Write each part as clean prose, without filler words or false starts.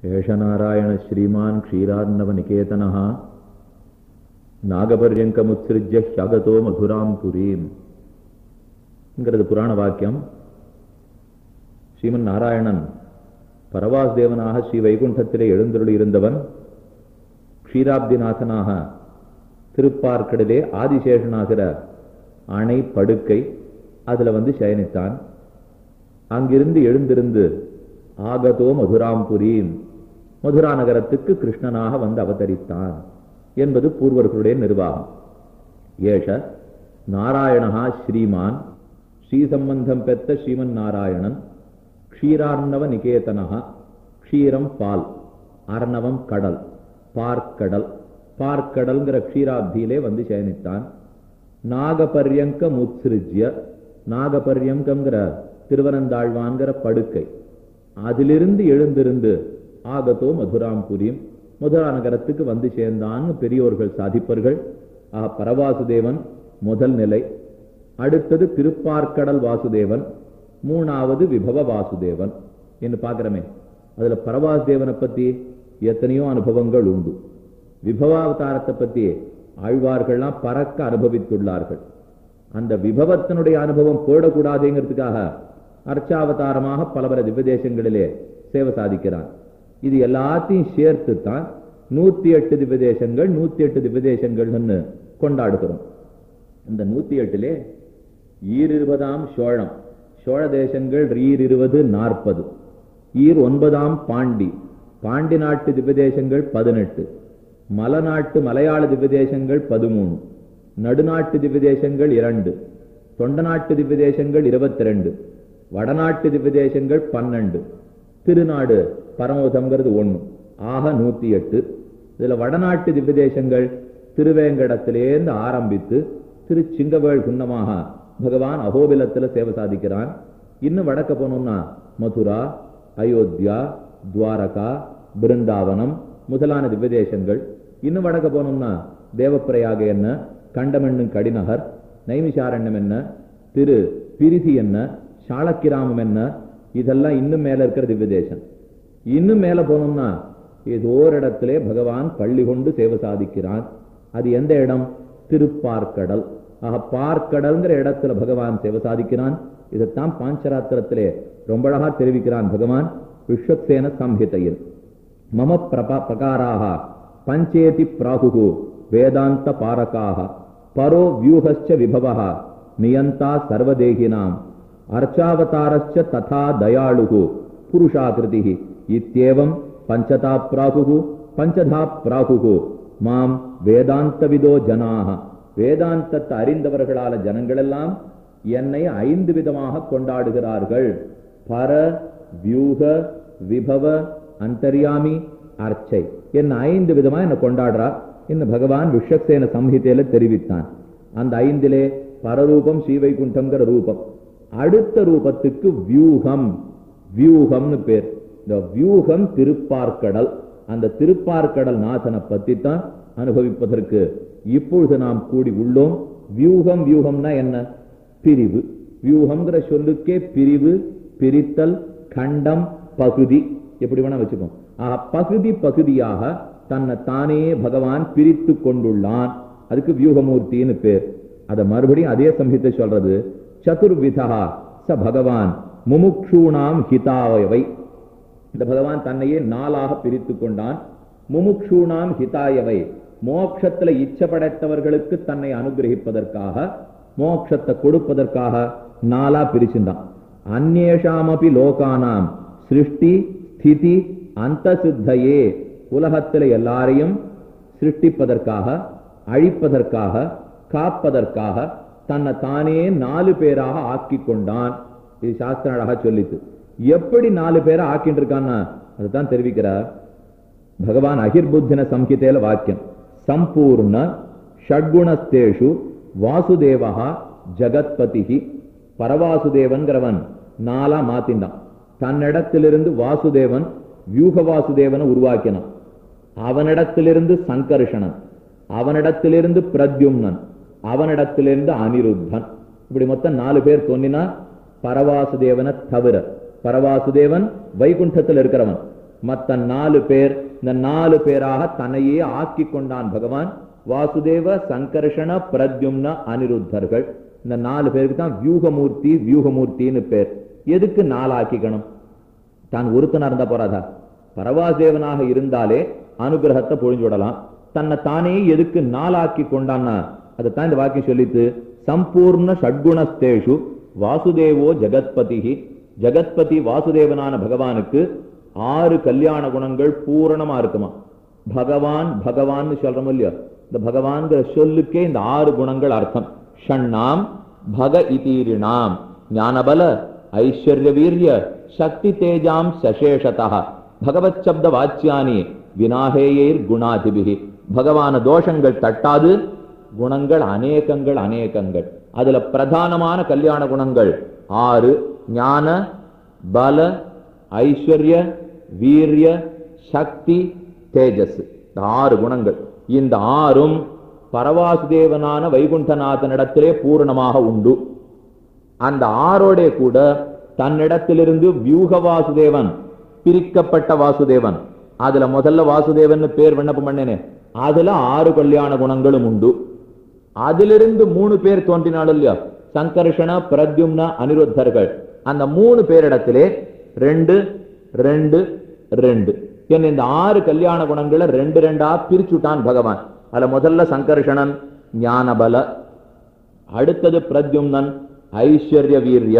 ஏஷநாராயண ஸ்ரீமான் க்ஷீரார்ணவ நிகேதனஹ நாகபர்யங்கமுத்ஸ்ருஜ்ய ஹ்யகதோ மதுராம் புரீம் என்கிறது புராண வாக்கியம். ஸ்ரீமன் நாராயணன் பரவாசுதேவனாக ஸ்ரீ வைகுண்டத்திலே எழுந்தருளி இருந்தவன் க்ஷீராப்திநாதனாக திருப்பார்க்கடலே ஆதிசேஷனாகிற அணை படுக்கை அதுல சயனித்தான். அங்கிருந்து எழுந்திருந்து ஆகதோ மதுராம்புரீம் மதுரா நகரத்துக்கு கிருஷ்ணனாக அவதரித்தான் என்பது பூர்வர்களுடைய நிர்வாகம். ஏஷ நாராயணா ஸ்ரீமான் ஸ்ரீ சம்பந்தம் பெற்ற ஸ்ரீமன் நாராயணன் க்ஷீரார்ணவ நிகேதனஹா, க்ஷீரம் பால், அர்ணவம் கடல், பார்க்கடல், பார்க்கடல்ங்கிற க்ஷீராப்தியிலே சயனித்தான். நாகபர்யங்க முத்ஸ்ருஜ்ய, நாகபர்யங்கிற திருவனந்தாழ்வான்கிற படுக்கை அதிலிருந்து எழுந்திருந்து ஆகதோ மதுராம்புரீம் மதுரா நகரத்துக்கு சேர்ந்தான்னு பெரியோர்கள் சாதிப்பர்கள். பரவாசுதேவன் முதல் நிலை, அடுத்தது திருப்பார்க்கடல் வாசுதேவன், மூணாவது விபவ வாசுதேவன் என்று பார்க்கிறமே. அதுல பரவாசுதேவனை பத்தி எத்தனையோ அனுபவங்கள் உண்டு. விபவாவதாரத்தை பத்தி ஆழ்வார்கள்லாம் பறக்க அனுபவித்துள்ளார்கள். அந்த விபவத்தினுடைய அனுபவம் போடக்கூடாதுங்கிறதுக்காக அர்ச்சாவதாரமாக பலவர திவ்யதேசங்களிலே சேவை சாதிக்கிறான். இது எல்லாத்தையும் சேர்த்துத்தான் 108 திவ்யதேசங்கள் 108 திவ்யதேசங்கள்னு கொண்டாடுகிறோம். இந்த 108லே 20 சோழம், சோழ தேசங்கள் 20 40, 9 பாண்டி, பாண்டி நாட்டு திவ்யதேசங்கள் 18, மலநாட்டு மலையாள திவ்யதேசங்கள் 13, நடுநாட்டு திவ்யதேசங்கள் 2, தொண்டநாட்டு திவ்யதேசங்கள் 22, வடநாட்டு திவ்யதேசங்கள் 12, திருநாடு பரமோதம்ங்கிறது 1, ஆக 108. இதுல வடநாட்டு திவ்யதேசங்கள் திருவேங்கடத்திலேருந்து ஆரம்பித்து திருச்சிங்கவேள் குன்னமாக பகவான் அகோபிலத்துல சேவை சாதிக்கிறான். இன்னும் வடக்க போனோம்னா மதுரா, அயோத்தியா, துவாரகா, பிருந்தாவனம் முதலான திவ்யதேசங்கள். இன்னும் வடக்க போனோம்னா தேவப்பிரயாக என்ன, கண்டமென்னும் கடிநகர், நைமிஷாரண்யம் என்ன, திரு பிரிதி என்ன, சாளக்கிராமம் என்ன, இதெல்லாம் இன்னும் மேல இருக்கிற திவ்யதேசம். இன்னும் மேல போனோம்னா ஏதோ ஒரு இடத்திலே பகவான் பள்ளி கொண்டு சேவை சாதிக்கிறான். அது எந்த இடம்? திருப்பார்க்கடல். ஆக பார்க்கடல்ங்கிற இடத்துல பகவான் சேவை சாதிக்கிறான். இதைத்தான் பாஞ்சராத்திரத்திலே ரொம்ப அழகா தெரிவிக்கிறான் பகவான் விஸ்வக்சேன சம்ஹிதையில். மம பிரகாராக பஞ்சேதி பிராகுகு வேதாந்த பாரகாக பரோ வியூஹஸ்ச விபவஹ நியந்தா சர்வதேகினாம் அர்ச்சாவதாரஸ்ச ததா தயாளுகு புருஷாகிருதிஹி இத்யேவம் பஞ்சதா பிராகுகு பஞ்சதா பிராகுகு மாம் வேதாந்தவிதோ ஜனாக, வேதாந்தத்தை அறிந்தவர்களால ஜனங்கள் எல்லாம் என்னை 5 விதமாக கொண்டாடுகிறார்கள். பர, வியூக, விபவ, அந்தர்யாமி, அர்ச்சை என்ன 5 விதமா என்ன கொண்டாடுறா என்று பகவான் விஸ்வக்சேன சம்ஹிதையில தெரிவித்தான். அந்த 5லே பரரூபம் ஸ்ரீவைகுண்டம்ங்கிற ரூபம். அடுத்த ரூபத்துக்கு வியூகம், வியூகம்னு பேர். இந்த வியூகம் திருப்பார்க்கடல். அந்த திருப்பார்க்கடல் நாதனை பத்தி தான் அனுபவிப்பதற்கு இப்பொழுது நாம் கூடி உள்ளோம். வியூகம், வியூகம்னா என்ன? பிரிவு. வியூகம்ங்கிற சொல்லுக்கே பிரிவு, பிரித்தல், கண்டம், பகுதி எப்படி வேணா வச்சுக்கோம். பகுதி பகுதியாக தன்னை தானே பகவான் பிரித்து கொண்டுள்ளான். அதுக்கு வியூகமூர்த்தின்னு பேர். அதை மறுபடியும் அதே சம்ஹிதை சொல்றது. சதுர்விதா ச பகவான் முமுக்ஷூணாம் ஹிதாயவை. இந்த பகவான் தன்னையே 4ஆக பிரித்து கொண்டான். முமுக்ஷூணாம் ஹிதாயவை, மோட்சத்துல இச்சப்படைத்தவர்களுக்கு தன்னை அனுகிரகிப்பதற்காக, மோட்சத்தை கொடுப்பதற்காக 4ஆ பிரிச்சுட்டான். அந்நேஷாமபி லோகானாம் சிருஷ்டி ஸ்திதி அந்த சித்தையே, உலகத்துல எல்லாரையும் சிருஷ்டிப்பதற்காக, அழிப்பதற்காக, காப்பதற்காக தன்னை தானே 4 பேராக ஆக்கி கொண்டான். இது சாஸ்திரம் அழகா சொல்லித்து. எப்படி 4 பேரை ஆக்கிட்டு இருக்கான்னா அதுதான் தெரிவிக்கிறார் பகவான் அகிர்புத்தின சம்ஹிதையில வாக்கியம். சம்பூர்ண ஷட்குணஸ்தேஷு வாசுதேவா ஜகத்பதிஹி. பரவாசுதேவன்கிறவன் 4ஆ மாத்தின்றான். தன்னிடத்திலிருந்து வாசுதேவன் வியூக வாசுதேவனை உருவாக்கினான். அவனிடத்திலிருந்து சங்கர்ஷணன், அவனிடத்திலிருந்து பிரத்யும்னன், அவனிடத்திலிருந்து அனிருத்தன். இப்படி மொத்தம் 4 பேர் சொன்னா பரவாசுதேவனை தவிர. பரவாசுதேவன் வைகுண்டத்தில் இருக்கிறவன், மற்ற 4 பேர், இந்த 4 பேராக தன்னையே ஆக்கி கொண்டான் பகவான். வாசுதேவ, சங்கர்ஷண, பிரத்யும்ன, அனிருத்தர்கள். இந்த 4 பேருக்கு தான் வியூகமூர்த்தி வியூகமூர்த்தின்னு பேர். எதுக்கு 4 ஆக்கிக்கணும்? தான் ஒருத்தனா இருந்தா போறாதா? பரவாசேவனாக இருந்தாலே அனுகிரகத்தை பொழிஞ்சுடலாம். தன்னை தானே எதுக்கு 4 ஆக்கி கொண்டான்னா அதைத்தான் இந்த வாக்கியம் சொல்லித்து. சம்பூர்ண ஷட்குணஸ்தேஷு வாசுதேவோ ஜகத்பதி. ஜகத்பதி வாசுதேவனான பகவானுக்கு 6 கல்யாண குணங்கள் பூரணமா இருக்குமா. பகவான் பகவான் சொல்றோம் இல்லையா, இந்த பகவான்கிற சொல்லுக்கே இந்த 6 குணங்கள் அர்த்தம். ஷண்ணாம் பக இதீரிணாம் ஞானபல ஐஸ்வர்ய வீரிய சக்தி தேஜாம் சசேஷதா பகவத் சப்த வாச்சியானி வினாகேயைர் குணாதிபிகி. பகவான தோஷங்கள் தட்டாது, குணங்கள் அநேகங்கள் அநேகங்கள். அதுல பிரதானமான கல்யாண குணங்கள் 6. ஞான, பல, ஐஸ்வர்ய, வீரிய, சக்தி, தேஜஸ். 6 குணங்கள். இந்த 6ம் பரவாசுதேவனான வைகுண்டநாதனிடத்திலே பூரணமாக உண்டு. அந்த 6ஓட கூட தன்னிடத்திலிருந்து வியூக வாசுதேவன், பிரிக்கப்பட்ட வாசுதேவன், அதுல முதல்ல வாசுதேவன் பேர் விண்ணப்பம் பண்ணேனே, அதுல 6 கல்யாண குணங்களும் உண்டு. அதிலிருந்து 3 பேர் தோன்றினாலும் இல்லையா, சங்கர்ஷண, பிரத்யும்ன, அனிருத்தர்கள். அந்த 3 பேரிடத்திலே 2 2 2 என்ன இந்த 6 கல்யாண குணங்களை 2 2ஆ பிரிச்சுட்டான் பகவான். அதுல முதல்ல சங்கர்ஷணன் ஞானபல, அடுத்தது பிரத்யும்னன் ஐஸ்வர்ய வீரிய,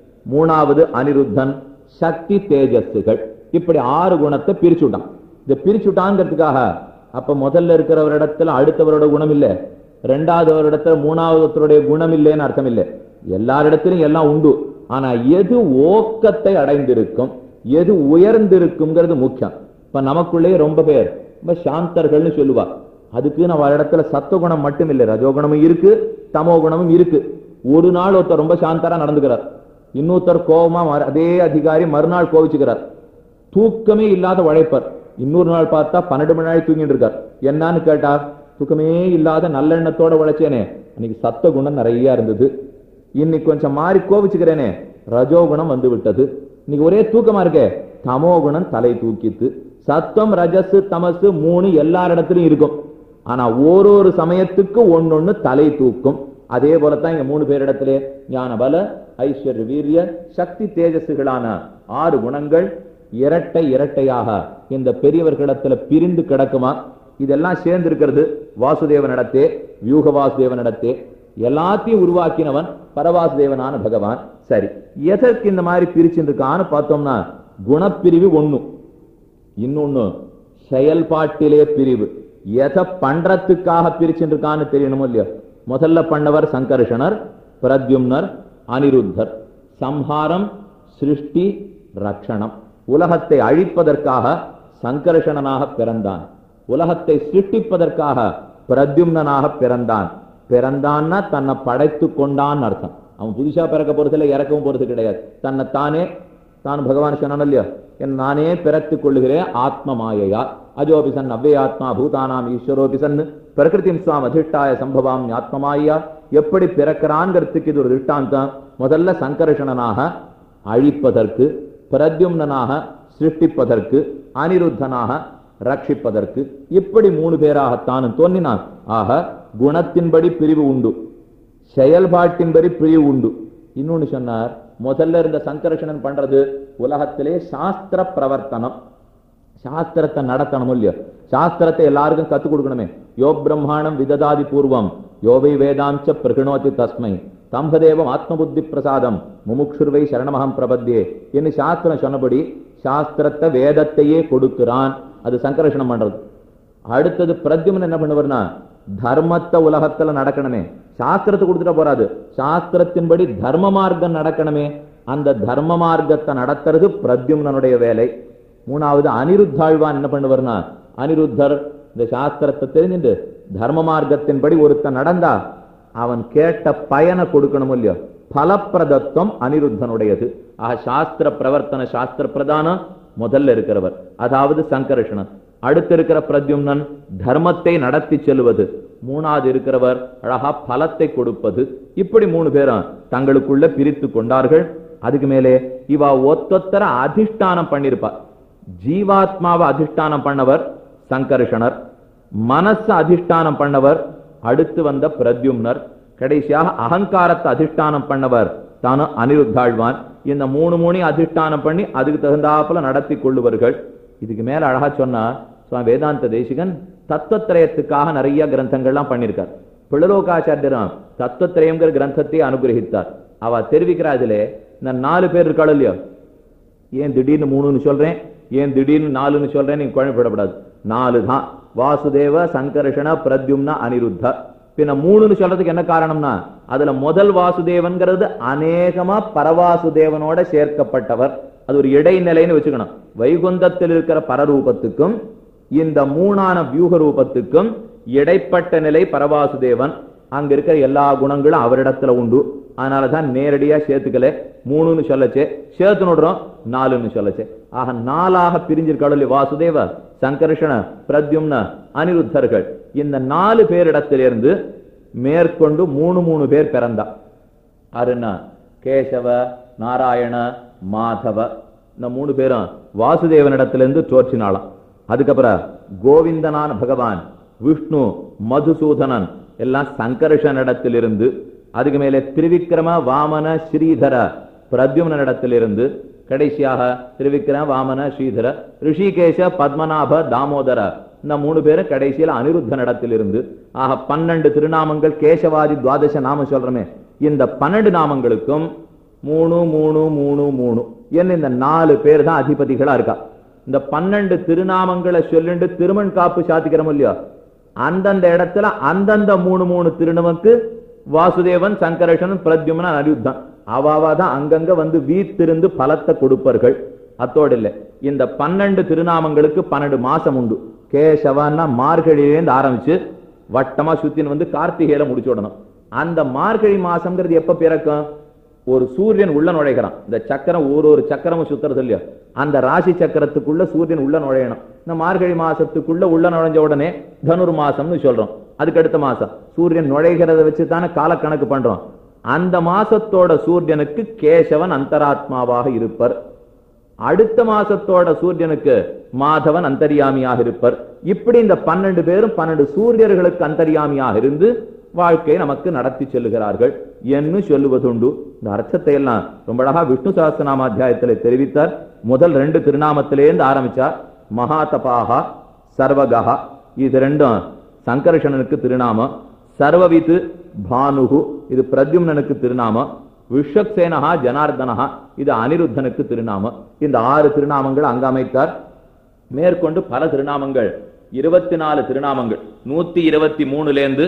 3வது அனிருத்தன் சக்தி தேஜஸ்கள். இப்படி 6 குணத்தை பிரிச்சுட்டான். இதை பிரிச்சுட்டாங்கிறதுக்காக அப்ப முதல்ல இருக்கிறவரிடத்துல அடுத்தவரோட குணம் இல்லை, 2வது வருடத்துல 3வது குணம் இல்லைன்னு அர்த்தம் இல்லை. எல்லாரிடத்திலும் எல்லாம் உண்டு. ஆனா எது ஓக்கத்தை அடைந்திருக்கும், எது உயர்ந்திருக்குங்கிறது முக்கியம். இப்ப நமக்குள்ளே ரொம்ப பேர் ரொம்ப சாந்தர்கள்னு சொல்லுவா. அதுக்கு நம்ம இடத்துல சத்துவகுணம் மட்டும் இல்லை, ரஜோகுணமும் இருக்கு, தமோ குணமும் இருக்கு. ஒரு நாள் ஒருத்தர் ரொம்ப சாந்தரா நடந்துக்கிறார், இன்னொருத்தர் கோபமா அதே அதிகாரி மறுநாள் கோவிச்சுக்கிறார். தூக்கமே இல்லாத உழைப்பர், இன்னொரு நாள் பார்த்தா 12 மணி நேரம் தூங்கிட்டு இருக்கார். என்னன்னு கேட்டா, தூக்கமே இல்லாத நல்லெண்ணத்தோட உழைச்சேனே, அன்னைக்கு சத்த குணம் நிறைய இருந்தது, இன்னைக்கு கொஞ்சம் மாறி கோவிச்சுக்கிறேனே, ரஜோகுணம் வந்து விட்டது, இன்னைக்கு ஒரே தூக்கமா இருக்கே, தமோ குணம் தலை தூக்கித்து. சத்தம், ரஜஸ், தமசு 3 எல்லாரிடத்திலும் இருக்கும். ஆனா ஒரு சமயத்துக்கு ஒன்னொன்னு தலை தூக்கும். அதே போலத்தான் இங்க 3 பேரிடத்திலே ஞான பல ஐஸ்வர்ய வீரிய சக்தி தேஜஸ்களான 6 குணங்கள் இரட்டை இரட்டையாக இந்த பெரியவர்களிடத்துல பிரிந்து கிடக்குமா. இதெல்லாம் சேர்ந்து இருக்கிறது வாசுதேவனிடத்தே, வியூக வாசுதேவனிடத்தே. எல்லாத்தையும் உருவாக்கினவன் பரவாசுதேவனான பகவான். சரி, எதற்கு இந்த மாதிரி பிரிச்சுருக்கான்னு பார்த்தோம்னா, குணப்பிரிவு 1, இன்னொன்னு செயல்பாட்டிலே பிரிவு. எதை பண்றதுக்காக பிரிச்சுருக்கான்னு தெரியணுமோ இல்லையோ. முதல்ல பண்ணவர் சங்கர்ஷணர், பிரத்யும்னர், அனிருத்தர். சம்ஹாரம், சிருஷ்டி, ரக்ஷணம். உலகத்தை அழிப்பதற்காக சங்கர்ஷணனாக பிறந்தான், உலகத்தை சிருஷ்டிப்பதற்காக பிரத்யும்னாக பிறந்தான். பிறந்தான்னா தன்னை படைத்து கொண்டான் அர்த்தம். அவன் புதுசா பிறக்க போறதுல இறக்கவும் போறது கிடையாது. தன்னை தானே தான் பகவான் சொன்னான் இல்லையா, நானே பிறத்துக் கொள்ளுகிறேன் ஆத்ம மாயையா. அஜோபிசன் அவ்வே ஆத்மா பூதானாம் ஈஸ்வரோபிசன் பிரகிருதிம் சுவாம் அதிஷ்டாய சம்பவாம் ஆத்மமாயா. எப்படி பிறக்கிறான்ங்கிறதுக்கு இது ஒரு திஷ்டாந்தம். முதல்ல சங்கர்ஷணனாக அழிப்பதற்கு, பிரத்யும்னாக சிருஷ்டிப்பதற்கு, அனிருத்தனாக ரட்சிப்பதற்கு, இப்படி 3 பேராகத்தான் தோன்றினான். ஆக குணத்தின்படி பிரிவு உண்டு, செயல்பாட்டின்படி பிரிவு உண்டு. இன்னொன்னு சொன்னார், முதல்ல இருந்த சங்கர்ஷணன் பண்றது உலகத்திலே சாஸ்திர பிரவர்த்தனம், சாஸ்திரத்தை நடத்தணும் இல்லையோ. சாஸ்திரத்தை எல்லாருக்கும் கத்துக் கொடுக்கணுமே. யோ பிரம்மாணம் விததாதி பூர்வம் யோவை வேதாஞ்ச பிரகிணோதி தஸ்மை தம்பதேவம் ஆத்ம புத்தி பிரசாதம் முமுக்ஷுர்வை சரணமகம் பிரபத்தியே என்று சாஸ்திரம் சொன்னபடி சாஸ்திரத்தை வேதத்தையே கொடுக்கிறான். அது சங்கர்ஷணம் பண்றது. அடுத்தது பிரத்யும்னன் என்ன பண்ணுவார்னா, தர்மத்தை உலகத்துல நடக்கணுமே, சாஸ்திரத்தை கொடுத்துட்ட போறாது, சாஸ்திரத்தின்படி தர்ம மார்க்கம் நடக்கணுமே. அந்த தர்ம மார்க்கத்தை நடத்துறது பிரத்யும்னனுடைய வேலை. 3வது அனிருத்தாழ்வான் என்ன பண்ணுவார்னா, அனிருத்தர் இந்த சாஸ்திரத்தை தெரிஞ்சுட்டு தர்ம மார்க்கத்தின்படி ஒருத்தன் நடந்தா அவன் கேட்ட பயனை கொடுக்கணும் இல்லையோ. பலப்பிரதத்துவம் அனிருத்தனுடையது. ஆக சாஸ்திர பிரவர்த்தன, சாஸ்திர பிரதானம் முதல்ல இருக்கிறவர், அதாவது சங்கர்ஷணன். அடுத்து இருக்கிற பிரத்யும்னன் தர்மத்தை நடத்தி செல்வது. 3வது இருக்கிறவர் அழகா பலத்தை கொடுப்பது. இப்படி 3 பேரும் தங்களுக்குள்ள பிரித்து கொண்டார்கள். அதுக்கு மேலே இவா ஒத்தொத்தர அதிஷ்டானம் பண்ணிருப்பா. ஜீவாத்மாவை அதிஷ்டானம் பண்ணவர் சங்கர்ஷணர், மனச அதிஷ்டானம் பண்ணவர் அடுத்து வந்த பிரத்யும்னர், கடைசியாக அகங்காரத்தை அதிஷ்டானம் பண்ணவர் தானு அனிருத்தாழ்வான். இந்த மூணு அதிஷ்டானம் பண்ணி அதுக்கு தகுந்தாப்புல நடத்தி கொள்ளுவர்கள். இதுக்கு மேல அழகா சொன்னா சுவாமி வேதாந்த தேசிகன் தத்துவத்திரயத்துக்காக நிறைய கிரந்தங்கள்லாம் பண்ணியிருக்கார். பிள்ளலோகாச்சாரியரும் தத்துவத்திரயம்ங்கிற கிரந்தத்தை அனுகிரகித்தார். அவ தெரிவிக்கிறா, இதுல இந்த 4 பேர் இருக்காளோ இல்லையோ, ஏன் திடீர்னு 3ன்னு சொல்றேன், ஏன் திடீர்னு 4ன்னு சொல்றேன், நீங்க குழம்பப்படக்கூடாது. 4 தான். வாசுதேவ, சங்கர்ஷண, பிரத்யும்ன, அனிருத்த. பின்ன 3ன்னு சொல்றதுக்கு என்ன காரணம்னா, அதுல முதல் வாசுதேவன்கிறது அநேகமா பரவாசுதேவனோட சேர்க்கப்பட்டவர். அது ஒரு இடைநிலைன்னு வச்சுக்கணும். வைகுந்தத்தில் இருக்கிற பரரூபத்துக்கும் இந்த 3ஆன வியூக ரூபத்துக்கும் இடைப்பட்ட நிலை பரவாசுதேவன். அங்க இருக்கிற எல்லா குணங்களும் அவரிடத்துல உண்டு. அதனாலதான் நேரடியா சேர்த்துக்கல, 3ன்னு சொல்லச்சே, சேர்த்து நோடுறோம் 4ன்னு சொல்லச்சே. ஆக 4ஆக பிரிஞ்சிருக்காள் வாசுதேவ, சங்கர்ஷண, பிரத்யும்ன, அனிருத்தர்கள். இந்த 4 பேரிடத்திலிருந்து மேற்கொண்டு 3 பேர் பிறந்தா. அருணா, கேசவ, நாராயண, மாதவ. இந்த 3 பேரும் வாசுதேவனிடத்திலிருந்து தோற்றினாலாம். அதுக்கப்புறம் கோவிந்தனான பகவான், விஷ்ணு, மதுசூதனன் எல்லாம் சங்கர்ஷனிடத்திலிருந்து, அதுக்கு மேலே திரிவிக்ரம, வாமன, ஸ்ரீதர, பிரத்யும்னிடத்திலிருந்து, கடைசியாக திரிவிக்ரம, வாமன, ஸ்ரீதர, ரிஷிகேஷ, பத்மநாப, தாமோதர. இந்த 3 பேரும் கடைசியில் அனிருத்தனிடத்திலிருந்து. ஆக 12 திருநாமங்கள் கேசவாதி துவாதச நாம சொல்றமே. இந்த 12 நாமங்களுக்கும் 3 3 3 3 என்ன இந்த 4 பேர் தான் அதிபதிகளா இருக்கா. இந்த 12 திருநாமங்களை சொல்லிட்டு திருமண் காப்பு சாத்திக்கிறோம் இல்லையோ, அந்தந்த இடத்துல அந்தந்த 3 திருநமக்கு வாசுதேவன், சங்கர்ஷணன், பிரத்யும்னன், அனிருத்தன் அவாவாதான் அங்கங்க வந்து வீத்திருந்து பலத்தை கொடுப்பார்கள். அத்தோடு இல்லை, இந்த 12 திருநாமங்களுக்கு 12 மாசம் உண்டு. கேசவன்னா மார்கழியிலேருந்து ஆரம்பிச்சு வட்டமா சுத்தின் வந்து கார்த்திகையில முடிச்சு விடணும். அந்த மார்கழி மாசம்ங்கிறது எப்ப பிறக்கும்? ஒரு சூரியன் உள்ள நுழைகிறான். இந்த சக்கரம் ஒரு சக்கரமும் சுத்துறது இல்லையா, அந்த ராசி சக்கரத்துக்குள்ள சூரியன் உள்ள நுழையணும். இந்த மார்கழி மாசத்துக்குள்ள உள்ள நுழைஞ்ச உடனே தனுர் மாசம்னு சொல்றோம். அதுக்கு அடுத்த மாசம் சூரியன் நுழைகிறத வச்சு தானே காலக்கணக்கு பண்றோம். அந்த மாசத்தோட சூரியனுக்கு கேசவன் அந்தராத்மாவாக இருப்பர். அடுத்த மாசத்தோட சூரியனுக்கு மாதவன் அந்தரியாமியாக இருப்பர். இப்படி இந்த 12 பேரும் 12 சூரியர்களுக்கு அந்தரியாமியாக இருந்து வாழ்க்கையை நமக்கு நடத்தி செல்லுகிறார்கள் என்று சொல்லுவதுண்டு. இந்த அர்த்தத்தை எல்லாம் ரொம்ப அழகா விஷ்ணு சஹஸ்ரநாம அத்தியாயத்தில் தெரிவித்தார். முதல் 2 திருநாமத்திலேருந்து ஆரம்பிச்சார். மகாதபாகா, சர்வகா, இது 2 சங்கர்ஷணனுக்கு திருநாமம். சர்வவித்து, பானுகு, இது பிரத்யும்னனுக்கு திருநாமம். விஸ்வக்சேனஹா, ஜனார்தனஹா, இது அனிருத்தனுக்கு திருநாமம். இந்த 6 திருநாமங்கள் அங்க அமைத்தார். மேற்கொண்டு பல திருநாமங்கள், 24 திருநாமங்கள், 123லேருந்து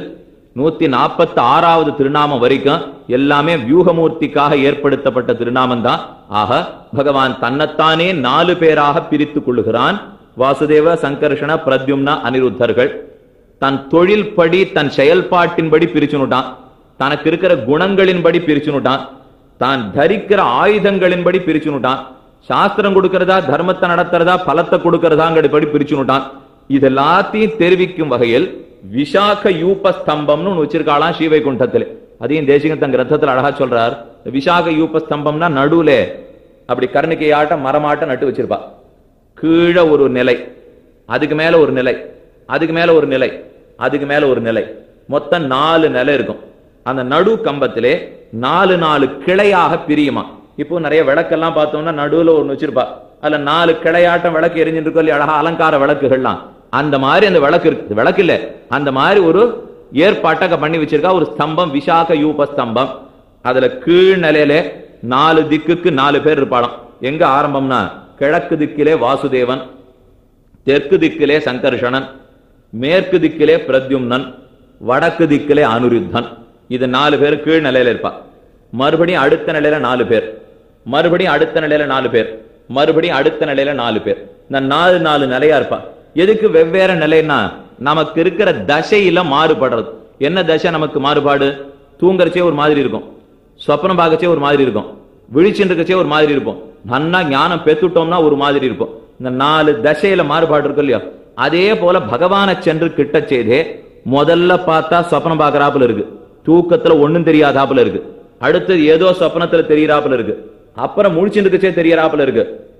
146வது திருநாமம் வரைக்கும் எல்லாமே வியூகமூர்த்திக்காக ஏற்படுத்தப்பட்ட திருநாமம் தான். ஆக பகவான் தன்னைத்தானே 4 பேராக பிரித்துக் கொள்ளுகிறான். வாசுதேவ, சங்கர்ஷண, பிரத்யும்ன, அனிருத்தர்கள். தன் தொழில் படி, தன் செயல்பாட்டின்படி பிரிச்சுனுட்டான். தனக்கு இருக்கிற குணங்களின்படி பிரிச்சுனுட்டான். தான் தரிக்கிற ஆயுதங்களின்படி பிரிச்சுனுட்டான். சாஸ்திரம் கொடுக்கிறதா, தர்மத்தை நடத்துறதா, பலத்தை கொடுக்கிறதாங்கடி பிரிச்சுனுட்டான். இது எல்லாத்தையும் தெரிவிக்கும் வகையில் விசாக யூப ஸ்தம்பம்னு ஒண்ணு வச்சிருக்காளாம் ஸ்ரீவைகுண்டத்தில். அதையும் தேசிகன் தன் கிரந்தத்தில் அழகா சொல்றார். விசாக யூப ஸ்தம்பம்னா நடுவுல அப்படி கருணிக்கையாட்ட மரமாட்ட நட்டு வச்சிருப்பா. கீழே ஒரு நிலை, அதுக்கு மேல ஒரு நிலை, அதுக்கு மேல ஒரு நிலை, அதுக்கு மேல ஒரு நிலை, மொத்தம் 4 நிலை இருக்கும். அந்த நடு கம்பத்திலே 4 கிளையாக பிரியுமா. இப்போ நிறைய விளக்கெல்லாம் பார்த்தோம்னா நடுவுல ஒண்ணு வச்சிருப்பா. அதுல 4 கிளையாட்டம் விளக்கு எரிஞ்சுட்டு இருக்கோம், அழகா அலங்கார விளக்குகள்லாம். அந்த மாதிரி அந்த விளக்கு இருக்கு, விளக்கு இல்ல, அந்த மாதிரி ஒரு ஏற்பாட்டை பண்ணி வச்சிருக்கா ஒரு ஸ்தம்பம், விசாக யூப ஸ்தம்பம். அதுல கீழ் நிலையில 4 திக்குக்கு 4 பேர் இருப்பாளாம். எங்க ஆரம்பம்னா கிழக்கு திக்கிலே வாசுதேவன், தெற்கு திக்கிலே சங்கர்ஷணன், மேற்கு திக்கிலே பிரத்யும்னன், வடக்கு திக்கிலே அனிருத்தன். இது 4 பேர் கீழ் நிலையில இருப்பா. மறுபடியும் அடுத்த நிலையில 4 பேர், மறுபடியும் அடுத்த நிலையில 4 பேர், மறுபடியும் அடுத்த நிலையில 4 பேர். இந்த 4 நிலையா இருப்பா. எதுக்கு வெவ்வேறு நிலைன்னா நமக்கு இருக்கிற தசையில மாறுபடுறது. என்ன தசை நமக்கு மாறுபாடு? தூங்கறச்சே ஒரு மாதிரி இருக்கும், சொப்பனம் பார்க்கச்சே ஒரு மாதிரி இருக்கும், விழிச்சுருக்கச்சே ஒரு மாதிரி இருக்கும், நன்னா ஞானம் பெத்துட்டோம்னா ஒரு மாதிரி இருக்கும். இந்த 4 தசையில மாறுபாடு இருக்கும் இல்லையா. அதே போல பகவானை சென்று கிட்ட செய்தே முதல்ல பார்த்தா சொப்பனம் பார்க்கறாப்புல இருக்கு, தூக்கத்துல ஒண்ணும் தெரியாதாப்புல இருக்கு, அடுத்தது ஏதோ சொப்பனத்துல தெரியறாப்புல இருக்கு, அப்புறம் முழிச்சுருக்கச்சே தெரியறாப்புல இருக்கு,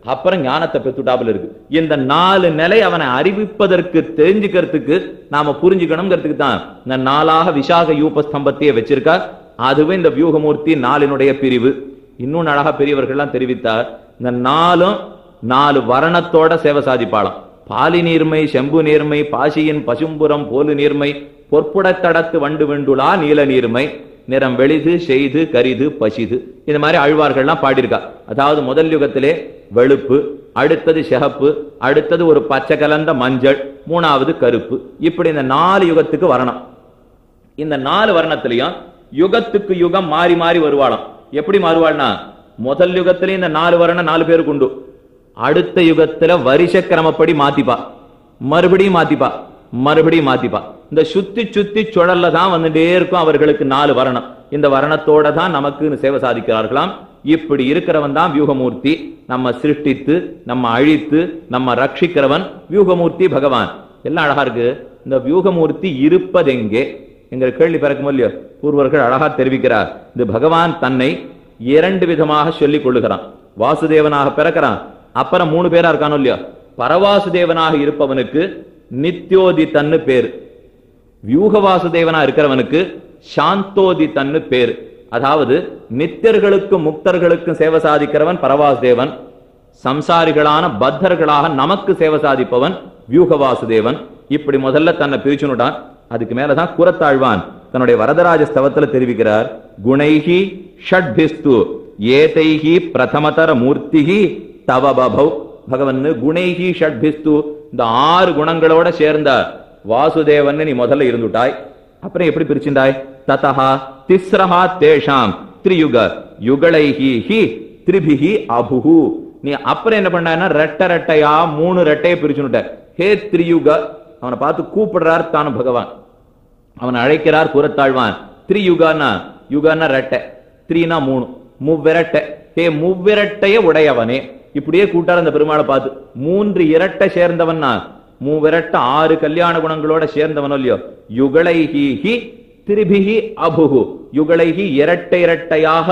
அப்புறம் ஞானத்தை பெற்றுட்டாப்புல இருக்கு. இந்த 4 நிலை அவனை அறிவிப்பதற்கு தெரிஞ்சுக்கிறதுக்கு நாம புரிஞ்சுக்கணுங்கிறதுக்கு தான் இந்த 4ஆக விசாக யூப ஸ்தம்பத்தையே வச்சிருக்கா. அதுவே இந்த வியூகமூர்த்தி 4னுடைய பிரிவு. இன்னும் அழகா பெரியவர்கள்லாம் தெரிவித்தார், இந்த 4 வர்ணத்தோட சேவை சாதிப்பாளாம். பாலி நீர்மை, செம்பு நீர்மை, பாசியின் பசும்புறம் போலு நீர்மை, பொற்புடத்தடத்து வண்டு வெண்டுலா நீல நீர்மை, நிறம் வெளிது செய்து கரிது பசிது. இந்த மாதிரி ஆழ்வார்கள்லாம் பாடியிருக்கா. அதாவது முதல் யுகத்திலே வெளுப்பு, அடுத்தது சிகப்பு, அடுத்தது ஒரு பச்சை கலந்த மஞ்சள், 3வது கருப்பு. இப்படி இந்த 4 யுகத்துக்கு வரணும். இந்த 4 வர்ணத்திலையும் யுகத்துக்கு யுகம் மாறி மாறி வருவாளாம். எப்படி மாறுவாள்னா, முதல் யுகத்திலே இந்த 4 வர்ணம் 4 பேருக்கு உண்டு. அடுத்த யுகத்துல வருஷ கிரமப்படி மாத்திப்பா, மறுபடியும் மாத்திப்பா, மறுபடியும் மாத்திப்பா. இந்த சுத்தி சுத்தி சுழல்ல தான் வந்துட்டே இருக்கும் அவர்களுக்கு 4 வர்ணம். இந்த வர்ணத்தோட தான் நமக்கு சேவை சாதிக்கிறார்களாம். இப்படி இருக்கிறவன் தான் வியூகமூர்த்தி. நம்ம சிருஷ்டித்து, நம்ம அழித்து, நம்ம ரட்சிக்கிறவன் வியூகமூர்த்தி பகவான். எல்லாம் அழகா இருக்கு. இந்த வியூகமூர்த்தி இருப்பதெங்கே என்கிற கேள்வி பிறக்கும் இல்லையோ, பூர்வர்கள் அழகா தெரிவிக்கிறார். இந்த பகவான் தன்னை 2 விதமாக சொல்லிக் கொள்ளுகிறான். வாசுதேவனாக பிறக்கிறான், அப்புறம் 3 பேரா இருக்கானோ இல்லையோ. பரவாசுதேவனாக இருப்பவனுக்கு நித்யோதித்தன்னு பேரு, வியூக வாசுதேவனா இருக்கிறவனுக்கு சாந்தோதித்தன்னு பேரு. அதாவது நித்தியர்களுக்கும் முக்தர்களுக்கும் சேவை சாதிக்கிறவன் பரவாசுதேவன், சம்சாரிகளான பத்தர்களாக நமக்கு சேவை சாதிப்பவன் வியூக வாசுதேவன். இப்படி முதல்ல தன்னை பிரிச்சுனுட்டான். அதுக்கு மேலதான் குரத்தாழ்வான் தன்னுடைய வரதராஜ ஸ்தவத்துல தெரிவிக்கிறார், குணைஹி ஷட்பிஸ்து ஏதைஹி பிரதமதர மூர்த்திஹி தவ பபௌ. பகவன் குணைஹி ஷட்பிஸ்து, இந்த 6 குணங்களோட சேர்ந்த வாசுதேவன் நீ முதல்ல இருந்துட்டாய். அப்புறம் எப்படி பிரிச்சுட்டாய்? ததஹா திஸ்ரஹா தேஷாம் த்ரியுக யுகளைஹி ஹி த்ரிபிஹி அபுஹு. நீ அப்புறம் என்ன பண்ணான்னா ரெட்டை ரெட்டையா 3 ரெட்டையை பிரிச்சுட்ட. ஹே த்ரியுக, அவனை பார்த்து கூப்பிடுறார் தானும் பகவான். அவன் அழைக்கிறார் புறத்தாழ்வான். த்ரியுகனா, யுகனா ரெட்டை, 3னா 3, முவ்விரட்டை. ஹே முவ்விரட்டைய உடையவனே. இப்படியே கூட்டார் அந்த பெருமாளை பார்த்து. 3 இரட்டை சேர்ந்தவன், 3 விரட்ட 6 கல்யாண குணங்களோட சேர்ந்தவனோ இல்லையோ. யுகளைஹி ஹி திரிபிஹி அபுஹு. யுகளைஹி இரட்டை இரட்டையாக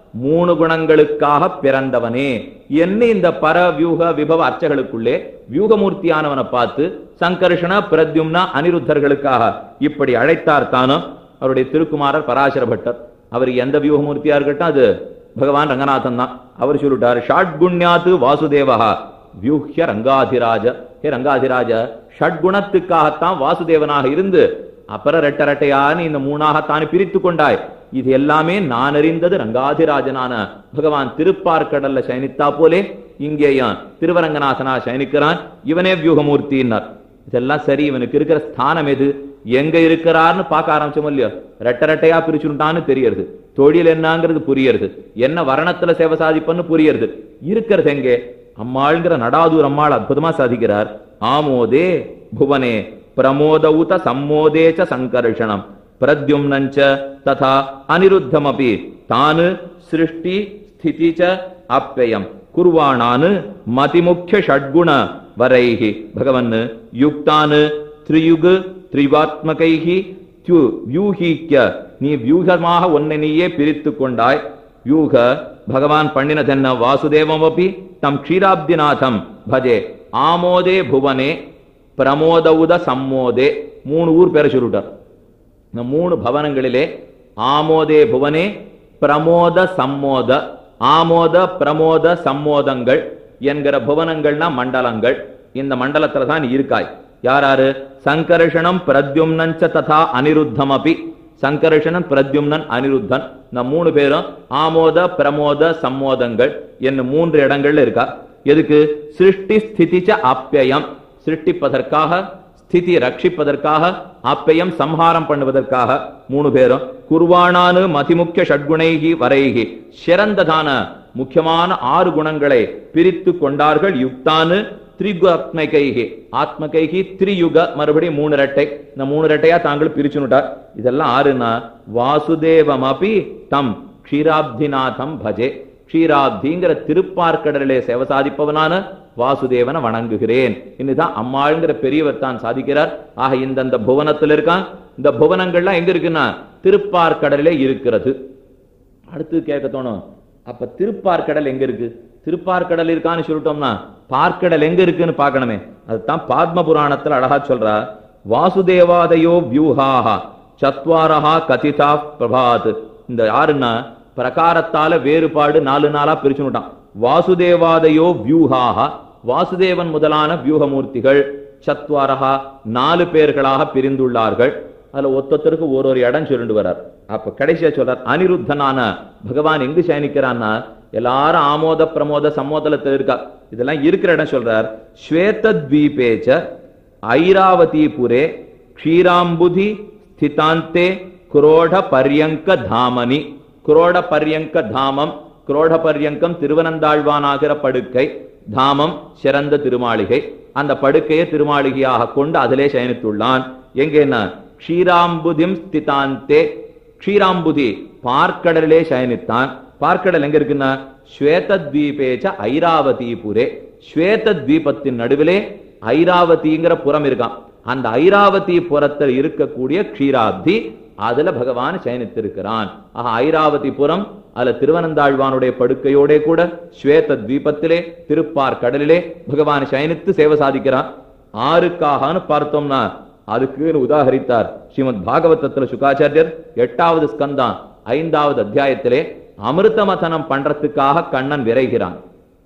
3 குணங்களுக்காக பிறந்தவனே என்ன. இந்த பர வியூக விபவ அர்ச்சகளுக்குள்ளே வியூகமூர்த்தியானவனை பார்த்து சங்கர்ஷண பிரத்யும்னா அனிருத்தர்களுக்காக இப்படி அழைத்தார் தானோ அவருடைய திருக்குமாரர் பராசர பட்டர். அவர் எந்த வியூகமூர்த்தியா இருக்கட்டும், அது பகவான் ரங்கநாதன் தான். அவர் சொல்லிட்டார், ஷாட்குண்யாத்து வாசுதேவஹா வியூஹ்ய ரங்காதிராஜ. ஹே ரங்காதிராஜ, ஷட்குணத்துக்காகத்தான் வாசுதேவனாக இருந்து அப்புறம் ரெட்ட ரெட்டையான்னு இந்த 3ஆகத்தானே பிரித்து கொண்டாய். இது எல்லாமே நான் அறிந்தது ரங்காதிராஜனான பகவான் திருப்பார்கடல்ல சயனித்தா போலே இங்கேயும் திருவரங்கநாதனா சயனிக்கிறான். இவனே வியூகமூர்த்தின்னார். இதெல்லாம் சரி, இவனுக்கு இருக்கிற ஸ்தானம் எது, எங்க இருக்கிறார்னு பார்க்க ஆரம்பிச்சோம் இல்லையோ. ரெட்ட ரெட்டையா பிரிச்சுட்டான்னு தெரியறது, தொழில் என்னங்கிறது புரியறது, என்ன வர்ணத்துல சேவை சாதிப்பன்னு புரியறது. இருக்கிறது எங்கே? அம்மாள்ங்கிற நடாதூர் அம்மாள் அற்புதமா சாதிக்கிறார். ஆமோதே புவனே பிரமோதௌத சம்மோதேச்ச சங்கர்ஷணம் பிரத்யும்னஞ்ச ததா அனிருத்தமபி தானு சிருஷ்டி ஸ்திதி ச அப்யயம் குர்வாணானு மதிமுக்கிய ஷட்குண வரைஹி. பகவன் யுக்தானு த்ரியுகு த்ரிவாத்மகைஹி வியூஹீக்ய. நீ வியூகமாக உன்னை நீயே பிரித்து கொண்டாய். வியூக பகவான் பண்ணினதென்ன? வாசுதேவமபி தம் க்ஷீராப்திநாதம் பஜே. ஆமோதே புவனே பிரமோதௌத சம்மோதே. 3 ஊர் பேரை சொல்லிட்டார். இந்த 3 பவனங்களிலே ஆமோதே புவனே பிரமோத சம்மோத, ஆமோத பிரமோத சம்மோதங்கள் என்கிற புவனங்கள்னா மண்டலங்கள். இந்த மண்டலத்துல தான் இருக்காய். யாராரு? சங்கர்ஷணம் பிரத்யும்னஞ்ச ததா அனிருத்தம் அபி. சங்கர்ஷணன் பிரத்யும்னன் அனிருத்தன், இந்த 3 பேரும் ஆமோத பிரமோத சம்மோதங்கள் என்ன 3 இடங்கள்ல இருக்கா. எதுக்கு? சிருஷ்டி ஸ்திதி ச அப்யயம், சிருஷ்டிப்பதற்காக, ஸ்திதி ரட்சிப்பதற்காக, அப்பயம் சம்ஹாரம் பண்ணுவதற்காக 3 பேரும். குர்வாணானு மதிமுக்கிய ஷட்குணைகி வரைகி, சிறந்ததான முக்கியமான 6 குணங்களை பிரித்து கொண்டார்கள். யுக்தானு த்ரிகுஆத்மகைகி, ஆத்மகைகி த்ரியுக, மறுபடியும் 3 இரட்டை. இந்த 3 இரட்டையா தாங்கள் பிரிச்சுட்டார். இதெல்லாம் ஆறுனா வாசுதேவமபி தம் க்ஷீராப்திநாதம் பஜே. க்ஷீராப்திங்கிற திருப்பார்கடலிலே சேவை சாதிப்பவனான வாசுதேவனை வணங்குகிறேன். இன்னுதான் அம்மாளுங்கிற பெரியவர் தான் சாதிக்கிறார். ஆக இந்த புவனத்தில் இருக்கான். இந்த புவனங்கள்லாம் எங்க இருக்குன்னா திருப்பார்கடலிலே இருக்கிறது. அடுத்து கேட்க தோணும், அப்ப திருப்பார்கடல் எங்க இருக்கு? திருப்பார்கடல் இருக்கான்னு சொல்லிட்டோம்னா பார்க்கடல் எங்க இருக்குன்னு பார்க்கணுமே. அதுதான் பாத்ம புராணத்துல அழகா சொல்றா, வாசுதேவாதயோ வியூஹாஹ சத்வாரஹா கதிதா பிரபாத். இந்த யாருன்னா பிரகாரத்தால வேறுபாடு 4 நாளா பிரிச்சுட்டான். வாசுதேவாதயோ வியூஹாஹ, வாசுதேவன் முதலான வியூகமூர்த்திகள், சத்வாரஹா 4 பேர்களாக பிரிந்துள்ளார்கள். அதுல ஒத்தொத்தருக்கு ஒரு இடம் சொல்லிட்டு வர்றார். அப்ப கடைசியா சொல்றார், அனிருத்தனான பகவான் எங்கு சயனிக்கிறான்னா எல்லாரும் ஆமோத பிரமோத சம்மோதலத்தில் இருக்கா. இதெல்லாம் இருக்கிற இடம் சொல்றார். ஸ்வேதத்வீபேச்ச ஐராவதிபுரே க்ஷீராம்புதி ஸ்திதாந்தே குரோட பர்யங்க தாமனி. குரோட பர்யங்க தாமம், குரோட பர்யங்கம் திருவனந்தாழ்வானாகிற படுக்கை, தாமம் சிறந்த திருமாளிகை. அந்த படுக்கையை திருமாளிகையாக கொண்டு அதிலே சயனித்துள்ளான். எங்கன்னா க்ஷீராம்புதிம் ஸ்திதாந்தே, க்ஷீராம்புதி பார்க்கடலிலே சயனித்தான். பார்க்கடல் எங்க இருக்குன்னா ஸ்வேதத்வீபேச்ச ஐராவதிபுரே, ஸ்வேதத்வீபத்தின் நடுவிலே ஐராவதிங்கிற புறம் இருக்கான். அந்த ஐராவதி புறத்தில் இருக்கக்கூடிய க்ஷீராப்தி, அதுல பகவான் சயனித்திருக்கிறான். ஆக ஐராவதி புறம் அதுல திருவனந்தாழ்வானுடைய படுக்கையோட கூட ஸ்வேதத்வீபத்திலே திருப்பார் கடலிலே பகவான் சயனித்து சேவை சாதிக்கிறான். ஆருக்காகனு பார்த்தோம்னா அதுக்கு உதாகரித்தார் ஸ்ரீமத் பாகவதத்துல சுகாச்சாரியர் 8வது ஸ்கந்தம் 5வது அத்தியாயத்திலே அமிர்தமதனம் பண்றதுக்காக கண்ணன் விரைகிறான்.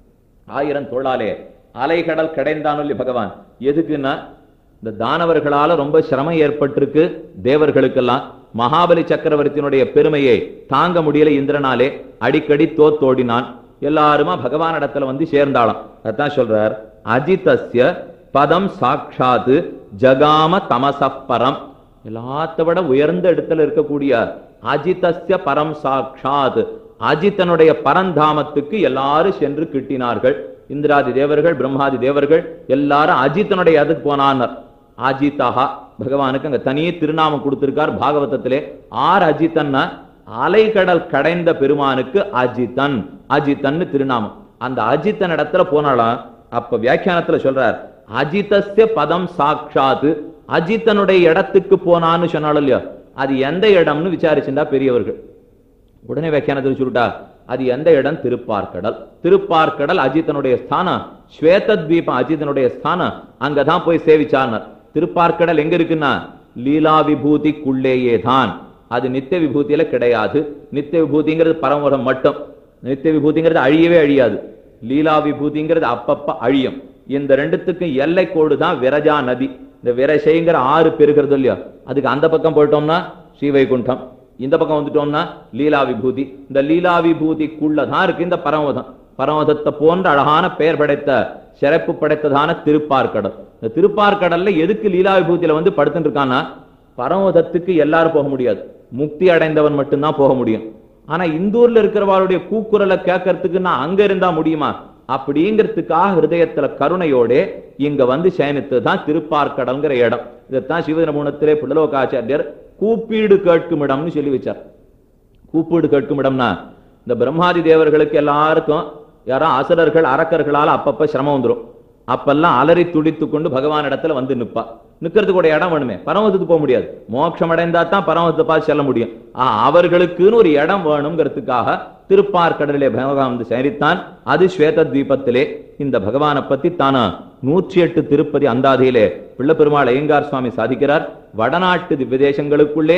1000 தோளாலே அலைகடல் கடைந்தானொல்லி பகவான். எதுக்குன்னா இந்த தானவர்களால ரொம்ப சிரமம் ஏற்பட்டிருக்கு தேவர்களுக்கெல்லாம். மகாபலி சக்கரவர்த்தியினுடைய பெருமையை தாங்க முடியல இந்திரனாலே, அடிக்கடி தோத்தோடினான். எல்லாருமா பகவான் இடத்துல வந்து சேர்ந்தாலும். அதான் சொல்றார், அஜிதஸ்ய பதம் சாட்சாத் ஜகாம தமசப்பரம். எல்லாத்த விட உயர்ந்த இடத்துல இருக்கக்கூடிய அஜிதஸ்ய பரம் சாட்சாத், அஜித்தனுடைய பரந்தாமத்துக்கு எல்லாரும் சென்று கிட்டினார்கள். இந்திராதி தேவர்கள் பிரம்மாதி தேவர்கள் எல்லாரும் அஜித்தனுடைய அதுக்கு போனார். அஜிதா பகவானுக்கு அங்க தனியே திருநாமம் கொடுத்திருக்கார் பாகவதத்திலே. ஆர் அஜித்தன்னா அலைகடல் கடைந்த பெருமானுக்கு அஜித்தன், அஜித்தன் திருநாமம். அந்த அஜித்தன் இடத்துல போனாலாம். அப்ப வியாக்கியானத்துல சொல்றார், அஜிதஸ்ய பதம் சாட்சாத், அஜித்தனுடைய இடத்துக்கு போனான்னு சொன்னாலும் இல்லையா, அது எந்த இடம்னு விசாரிச்சுட்டா பெரியவர்கள் உடனே வியாக்கியானத்தில் சொல்லிட்டா அது எந்த இடம்? திருப்பார்கடல். திருப்பார்கடல் அஜித்தனுடைய ஸ்தானம், ஸ்வேதத்வீபம் அஜித்தனுடைய ஸ்தானம். அங்கதான் போய் சேவிச்சார். திருப்பார்கடல் எங்க இருக்குன்னா லீலா விபூதிக்குள்ளேயே தான். அது நித்திய விபூதியில கிடையாது. நித்திய விபூதிங்கிறது பரமபதம் மட்டும். நித்திய விபூதிங்கிறது அழியவே அழியாது. லீலா விபூதிங்கிறது அப்பப்ப அழியும். இந்த ரெண்டுத்துக்கும் எல்லை கோடு தான் விரஜா நதி. இந்த விரசைங்கிற ஆறு பெருகிறது இல்லையா, அதுக்கு அந்த பக்கம் போயிட்டோம்னா ஸ்ரீவைகுண்டம், இந்த பக்கம் வந்துட்டோம்னா லீலா விபூதி. இந்த லீலா விபூதிக்குள்ளதான் இருக்கு இந்த பரமபதம். பரமபதத்தை போன்ற அழகான பெயர் படைத்த சிறப்பு படைத்ததான திருப்பார்கடல். இந்த திருப்பார்கடல்ல எதுக்கு லீலா விபூதியில வந்து படுத்துட்டு இருக்கான்னா, பரமபதத்துக்கு எல்லாரும் போக முடியாது, முக்தி அடைந்தவன் மட்டும்தான் போக முடியும். ஆனா இந்தூர்ல இருக்கிறவருடைய கூக்குரலை கேட்கறதுக்கு நான் அங்க இருந்தா முடியுமா? அப்படிங்கிறதுக்காக ஹிருதயத்துல கருணையோட இங்க வந்து சயனித்துதான் திருப்பார்கடல்ங்கிற இடம். இதைத்தான் சிவதினமூனத்திலே புள்ளலோகாச்சாரியர் கூப்பீடு கேட்கும் இடம்னு சொல்லி வச்சார். கூப்பீடு கேட்கும் இடம்னா இந்த பிரம்மாதி தேவர்களுக்கு எல்லாருக்கும் யாரோ அசுரர்கள் அரக்கர்களால் அப்பப்ப சிரமம் வந்துடும். அப்பெல்லாம் அலறி துடித்து கொண்டு பகவான் இடத்துல வந்து நிற்பா. நிக்கிறதுக்கு கூட இடம் வேணுமே, பரமத்துக்கு போக முடியாது. மோட்சம் அடைந்தா தான் பரமத்தை பார்த்து செல்ல முடியும். அவர்களுக்குன்னு ஒரு இடம் வேணுங்கிறதுக்காக திருப்பார்கடலிலே பகவான் வந்து சயனித்தான். அது ஸ்வேதத்வீபத்திலே. இந்த பகவானை பத்தி தானா 108 திருப்பதி அந்தாதியிலே பிள்ளை பெருமாள் ஐயங்கார் சுவாமி சாதிக்கிறார். வடநாட்டு திவ்யதேசங்களுக்குள்ளே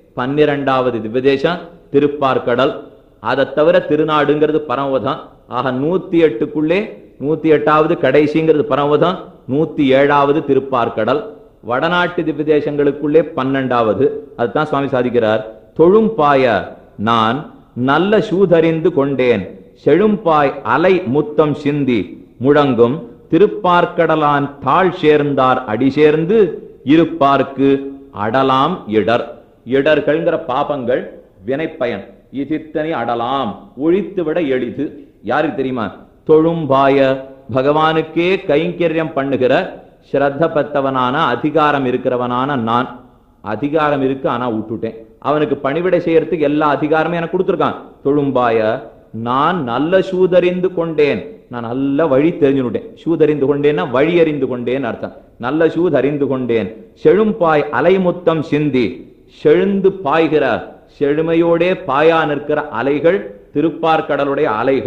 12வது திவ்யதேசம் திருப்பார்கடல். அதை தவிர திருநாடுங்கிறது பரமவதம். ஆக 108க்குள்ளே 108வது கடைசிங்கிறது பரமவதம், 107வது திருப்பார்கடல். வடநாட்டு திவ்யதேசங்களுக்குள்ளே 12வது. அதுதான் சுவாமி சாதிக்கிறார். தொழும்பாய நான் நல்ல சூதறிந்து கொண்டேன், செழும்பாய் அலை முத்தம் சிந்தி முழங்கும் திருப்பார்கடலான் தாழ் சேர்ந்தார் அடி சேர்ந்து இருப்பார்க்கு அடலாம் இடர். இடர்கள்ங்கிற பாபங்கள் வினைப்பயன். இதித்தனை அடலாம், ஒழித்துவிட எளிது. யாருக்கு தெரியுமா? தொழும்பாய பகவானுக்கே கைங்கரியம் பண்ணுகிற ஸ்ரத்த பத்தவனான அதிகாரம் இருக்கிறவனான நான். அதிகாரம் இருக்கு, ஆனா விட்டுட்டேன். அவனுக்கு பணிவிடை செய்யறதுக்கு எல்லா அதிகாரமும் எனக்கு கொடுத்துருக்கான். தொழும்பாய நான் நல்ல சூதறிந்து கொண்டேன், நான் நல்ல வழி தெரிஞ்சுட்டேன். சூதறிந்து கொண்டேன்னா வழி அறிந்து கொண்டேன் அர்த்தம். நல்ல சூதறிந்து கொண்டேன். செழும்பாய் அலைமுத்தம் சிந்தி, செழுந்து பாய்கிற செழுமையோடே பாயா நிற்கிற அலைகள் திருப்பார்கடலுடைய அலைகள்.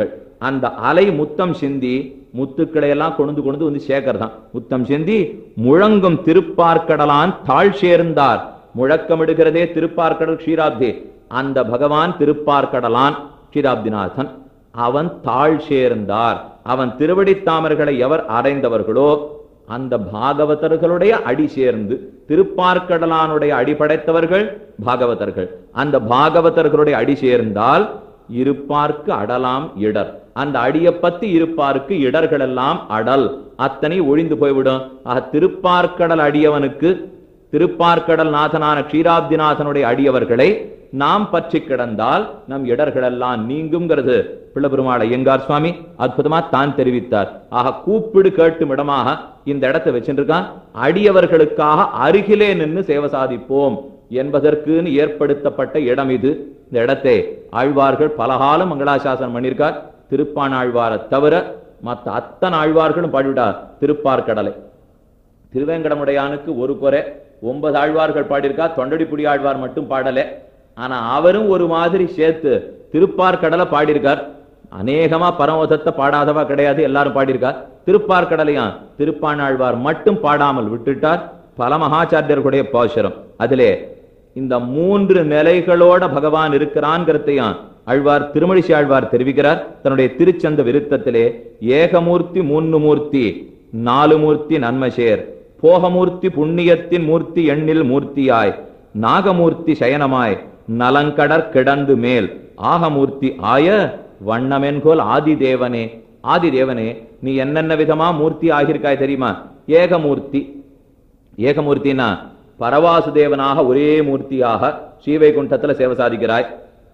அந்த அலை முத்தம் சிந்தி முத்துக்களை எல்லாம் கொண்டு வந்து சேர்க்கறதான். முத்தம் சிந்தி முழங்கும் திருப்பார்க்கடலான் தாழ் சேர்ந்தார். முழக்கமிடுகிறதே திருப்பார்க்கடல் க்ஷீராப்தி. அந்த பகவான் திருப்பார்க்கடலான் க்ஷீராப்திநாதன் அவன் தாழ் சேர்ந்தார். அவன் திருவடி தாமர்களை எவர் அடைந்தவர்களோ அந்த பாகவதர்களுடைய அடி சேர்ந்து, திருப்பார்க்கடலானுடைய அடி படைத்தவர்கள் பாகவதர்கள், அந்த பாகவதர்களுடைய அடி சேர்ந்தால் இருப்பார்க்கு அடலாம் இடர். அந்த அடியை பத்தி இருப்பார்க்கு இடர்கள் எல்லாம் அடல், அத்தனை ஒழிந்து போய்விடும். திருப்பார்க்கடல் அடியவனுக்கு, திருப்பார்க்கடல் நாதனான க்ஷீராப்திநாதனுடைய அடியவர்களை நாம் பற்றி கிடந்தால் நம் இடர்கள் எல்லாம் நீங்குங்கிறது பிள்ளபெருமாள் ஐயங்கார் சுவாமி அற்புதமா தான் தெரிவித்தார். கூப்பிடு கேட்டும் இடமாக இந்த இடத்தை வச்சிருக்கான். அடியவர்களுக்காக அருகிலே நின்று சேவை சாதிப்போம் என்பதற்கு ஏற்படுத்தப்பட்ட இடம் இது. இந்த இடத்தை ஆழ்வார்கள் பலகாலம் மங்களாசாசனம் பண்ணியிருக்கார். திருப்பான் ஆழ்வாரை தவிர மற்ற அத்தனை ஆழ்வார்களும் பாடிவிட்டார் திருப்பார்க்கடலை. திருவேங்கடமுடையானுக்கு ஒரு குறை, 9 ஆழ்வார்கள் பாடியிருக்கார், தொண்டடிப்புடி ஆழ்வார் மட்டும் பாடல. ஆனா அவரும் ஒரு மாதிரி சேர்த்து திருப்பார்க்கடலை பாடியிருக்கார். அநேகமா பரமோதத்தை பாடாதவா கிடையாது, எல்லாரும் பாடியிருக்கார். திருப்பார்க்கடலையா திருப்பாணாழ்வார் மட்டும் பாடாமல் விட்டுட்டார். பல மகாச்சாரியர்களுடைய பாசுரம். அதிலே இந்த 3 நிலைகளோட பகவான் இருக்கிறான்ங்கிறதையும் ஆழ்வார் திருமழிசை ஆழ்வார் தெரிவிக்கிறார் தன்னுடைய திருச்சந்த விருத்தத்திலே. ஏகமூர்த்தி 3 மூர்த்தி 4 மூர்த்தி நன்மசேர், போகமூர்த்தி புண்ணியத்தின் மூர்த்தி எண்ணில் மூர்த்தியாய், நாகமூர்த்தி சயனமாய் நலங்கடற் கிடந்து மேல், ஆகமூர்த்தி ஆய வண்ணமென்கோல் ஆதிதேவனே. ஆதிதேவனே நீ என்னென்ன விதமா மூர்த்தி ஆகியிருக்காய் தெரியுமா? ஏகமூர்த்தி, ஏகமூர்த்தினா பரவாசுதேவனாக ஒரே மூர்த்தியாக ஸ்ரீவைகுண்டத்துல சேவை சாதிக்கிறாய்.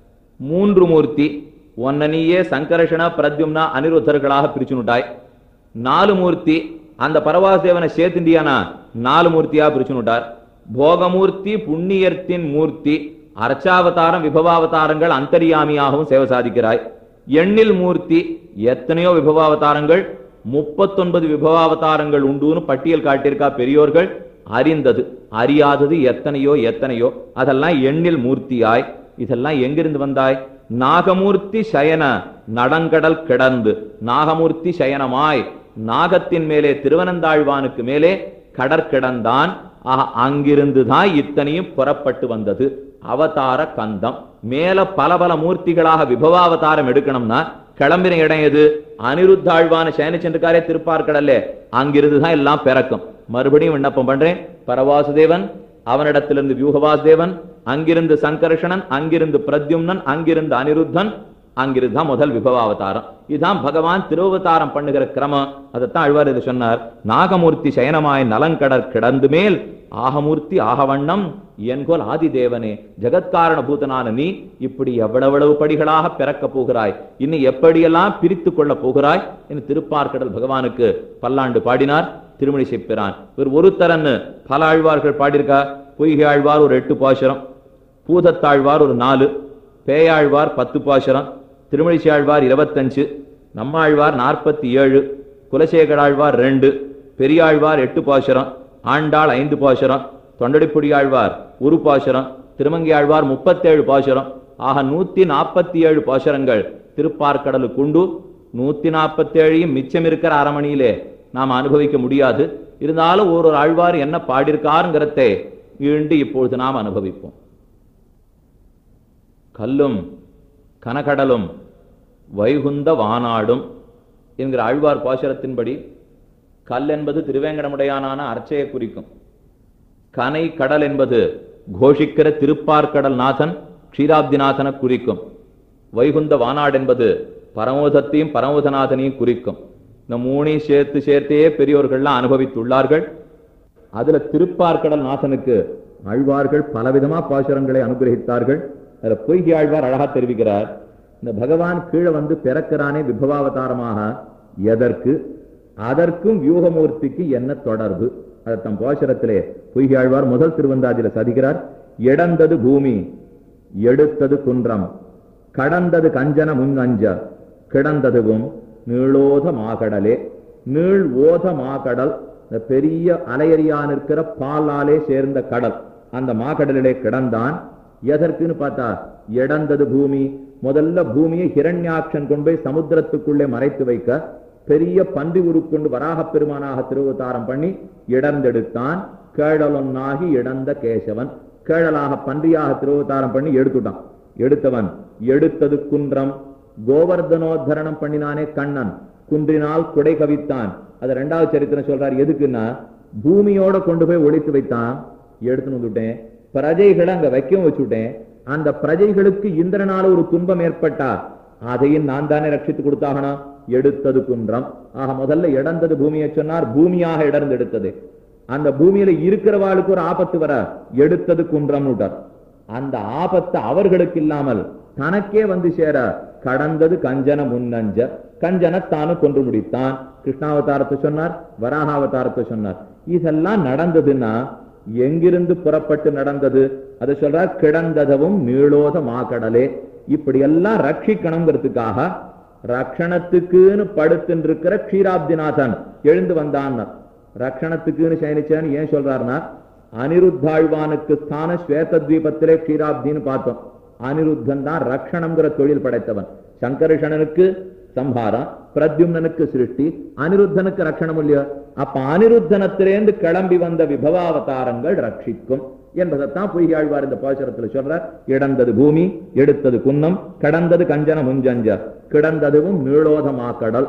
3 மூர்த்தி, ஒன்னனியே சங்கர்ஷண பிரத்யும்னா அனிருத்தர்களாக பிரிச்சுனுட்டாய். 4 மூர்த்தி, அந்த பரவாசுதேவனை சேர்த்துண்டியானா 4 மூர்த்தியா பிரிச்சுனுட்டார். போகமூர்த்தி புண்ணியத்தின் மூர்த்தி, அர்ச்சாவதாரம் விபவாவதாரங்கள் அந்தரியாமியாகவும் சேவை சாதிக்கிறாய். எண்ணில் மூர்த்தி, எத்தனையோ விபவாவதாரங்கள், 39 விபவாவதாரங்கள் உண்டுன்னு பட்டியல் காட்டியிருக்கா பெரியோர்கள். அறிந்தது அறியாதது எத்தனையோ எத்தனையோ, அதெல்லாம் எண்ணில் மூர்த்தியாய். இதெல்லாம் எங்கிருந்து வந்தாய்? நாகமூர்த்தி சயன நடங்கடல் கிடந்து, நாகமூர்த்தி சயனமாய் நாகத்தின் மேலே திருவனந்தாழ்வானுக்கு மேலே கடற்கிடந்தான். அங்கிருந்துதான் இத்தனையும் புறப்பட்டு வந்தது. அவதார கந்தம் மேல பல பல மூர்த்திகளாக விபவாவதாரம் எடுக்கணும்னா கிளம்பின இடம் எது? அனிருத்தாழ்வான சயன சென்றுக்காரே திருப்பார்க்கடல்ல, அங்கிருந்துதான் எல்லாம் பிறக்கும். மறுபடியும் விண்ணப்பம் பண்றேன். பரவாசுதேவன், அவனிடத்திலிருந்து வியூகவாசுதேவன், அங்கிருந்து சங்கர்ஷணன், அங்கிருந்து பிரத்யும்னன், அங்கிருந்து அனிருத்தன், அங்கிருந்தான் முதல் விபவாவதாரம். இதுதான் பகவான் திருவதாரம் பண்ணுகிற கிரமம். அதைத்தான் ஆழ்வார் இது சொன்னார். நாகமூர்த்தி சயனமாய் நலங்கடற் கிடந்து மேல், ஆகமூர்த்தி ஆகவண்ணம் என்கோல் ஆதிதேவனே. ஜகத்காரண பூதனான நீ இப்படி எவ்வளவு படிகளாக பிறக்க போகிறாய், இன்னும் எப்படியெல்லாம் பிரித்து கொள்ள போகிறாய் என்று திருப்பார்க்கடல் பகவானுக்கு பல்லாண்டு பாடினார் திருமழிசை பிரான். ஒருத்தரன்னு பல ஆழ்வார்கள் பாடியிருக்கா. பொய்கை ஆழ்வார் ஒரு 8 பாசுரம், பூதத்தாழ்வார் ஒரு 4, பேயாழ்வார் 10 பாசுரம், திருமழிசை ஆழ்வார் 25, நம்மாழ்வார் 47, குலசேகராழ்வார் 2, பெரியாழ்வார் 8 பாசுரம், ஆண்டாள் 5 பாசுரம், தொண்டடிப்புடி ஆழ்வார் 1 பாசுரம், திருமங்கை ஆழ்வார் 37 பாசுரம். ஆக 147 பாசுரங்கள் திருப்பார்க்கடலுக்கு உண்டு. 147 மிச்சம் இருக்கிற அரமணியிலே நாம் அனுபவிக்க முடியாது. இருந்தாலும் ஒரு ஆழ்வார் என்ன பாடியிருக்காருங்கிறதை ஈண்டு இப்பொழுது நாம் அனுபவிப்போம். கல்லும் கனகடலும் வைகுந்த வானாடும் என்கிற ஆழ்வார் பாசுரத்தின்படி கல் என்பது திருவேங்கடமுடையானான அர்ச்சையை குறிக்கும். கனை கடல் என்பது கோஷிக்கிற திருப்பார்க்கடல் நாதன் க்ஷீராப்திநாதனை குறிக்கும். வைகுந்த வானாடு என்பது பரமோதத்தையும் பரமோதநாதனையும் குறிக்கும். இந்த 3 சேர்த்தே பெரியோர்கள்லாம் அனுபவித்துள்ளார்கள். அதுல திருப்பார்க்கடல் நாதனுக்கு ஆழ்வார்கள் பலவிதமா பாசுரங்களை அனுகிரகித்தார்கள். அதுல பொய்கை ஆழ்வார் அழகா தெரிவிக்கிறார். இந்த பகவான் கீழே வந்து பிறக்கிறானே விபவாவதாரமாக, எதற்கு, அதற்கும் வியூகமூர்த்திக்கு என்ன தொடர்பு? அதை தம் பாசுரத்திலே பொய்கை ஆழ்வார் முதல் திருவந்தாதியில சாதிக்கிறார். எடந்தது பூமி, எடுத்தது குன்றம், கடந்தது கஞ்சன முன் அஞ்ச, கிடந்ததுவும் நீளோத மாகடலே. நீள் ஓத மாகடல், பெரிய அலையறியான் இருக்கிற பாலாலே சேர்ந்த கடல், அந்த மாகடலிலே கிடந்தான். எதற்குன்னு பார்த்தா இடந்தது பூமி. முதல்ல பூமியை ஹிரண்யாட்சன் கொண்டு போய் சமுத்திரத்துக்குள்ளே மறைத்து வைக்க பெரிய பன்றி உருக்கொண்டு வராக பெருமானாக திருவதாரம் பண்ணி இடர்ந்தெடுத்தான். கேழலொன்னாகி இடந்த கேசவன், கேழலாக பன்றியாக திருவதாரம் பண்ணி எடுத்துட்டான். எடுத்தவன் எடுத்தது குன்றம். கோவர்தனோத்தரணம் பண்ணினானே கண்ணன், குன்றினால் குடை கவித்தான். அது 2வது சரித்திரம் சொல்றார். எதுக்குன்னா பூமியோட கொண்டு போய் ஒழித்து வைத்தான். எடுத்துன்னு வந்துட்டேன், பிரஜைகளை அங்க வைக்கவும் வச்சுட்டேன். அந்த பிரஜைகளுக்கு இந்திரனால ஒரு துன்பம் ஏற்பட்டா அதையும் நான் தானே ரட்சித்து கொடுத்தாகணும். எடுத்தது குன்றம். ஆக முதல்ல இடந்தது பூமியை சொன்னார், பூமியாக இடர்ந்து எடுத்தது. அந்த பூமியில இருக்கிறவாளுக்கு ஒரு ஆபத்து வர எடுத்தது குன்றம் விட்டார். அந்த ஆபத்து அவர்களுக்கு இல்லாமல் தனக்கே வந்து சேர கடந்தது கஞ்சன முன்னஞ்ச. கஞ்சனத்தானு கொன்று முடித்தான். கிருஷ்ணாவதாரத்தை சொன்னார், வராகாவதாரத்தை சொன்னார். இதெல்லாம் நடந்ததுன்னா எங்கிருந்து புறப்பட்டு நடந்தது? அதை சொல்றார், கிடந்ததவும் நீளோத மாக்கடலே. இப்படி எல்லாம் ரட்சிக்கணுங்கிறதுக்காக ரக்ஷணத்துக்குன்னு படுத்துன்னு இருக்கிற க்ஷீராப்திநாதன் எழுந்து வந்தான். ரக்ஷணத்துக்குன்னு சயனிச்சான்னு ஏன் சொல்றாருன்னா, அனிருத்தாழ்வானுக்கு ஸ்தான ஸ்வேதத்வீபத்திலே க்ஷீராப்தின்னு பார்த்தோம். அனிருத்தன் தான் ரக்ஷணம்ங்கிற தொழில் படைத்தவன். சங்கர்ஷணனுக்கு சம்ஹாரம், பிரத்யும்னனுக்கு சிருஷ்டி, அனிருத்தனுக்கு ரட்சணம் இல்லையோ. அப்ப அனிருத்தனத்திலேந்து கிளம்பி வந்த விபவாவதாரங்கள் ரட்சிக்கும் என்பதைத்தான் பொய்யாழ்வார் இந்த பாசுரத்தில் சொல்றார். இடந்தது பூமி, எடுத்தது குன்னம், கடந்தது கஞ்சன முஞ்சஞ்ச, கிடந்ததுவும் நீளோதமாக்கடல்.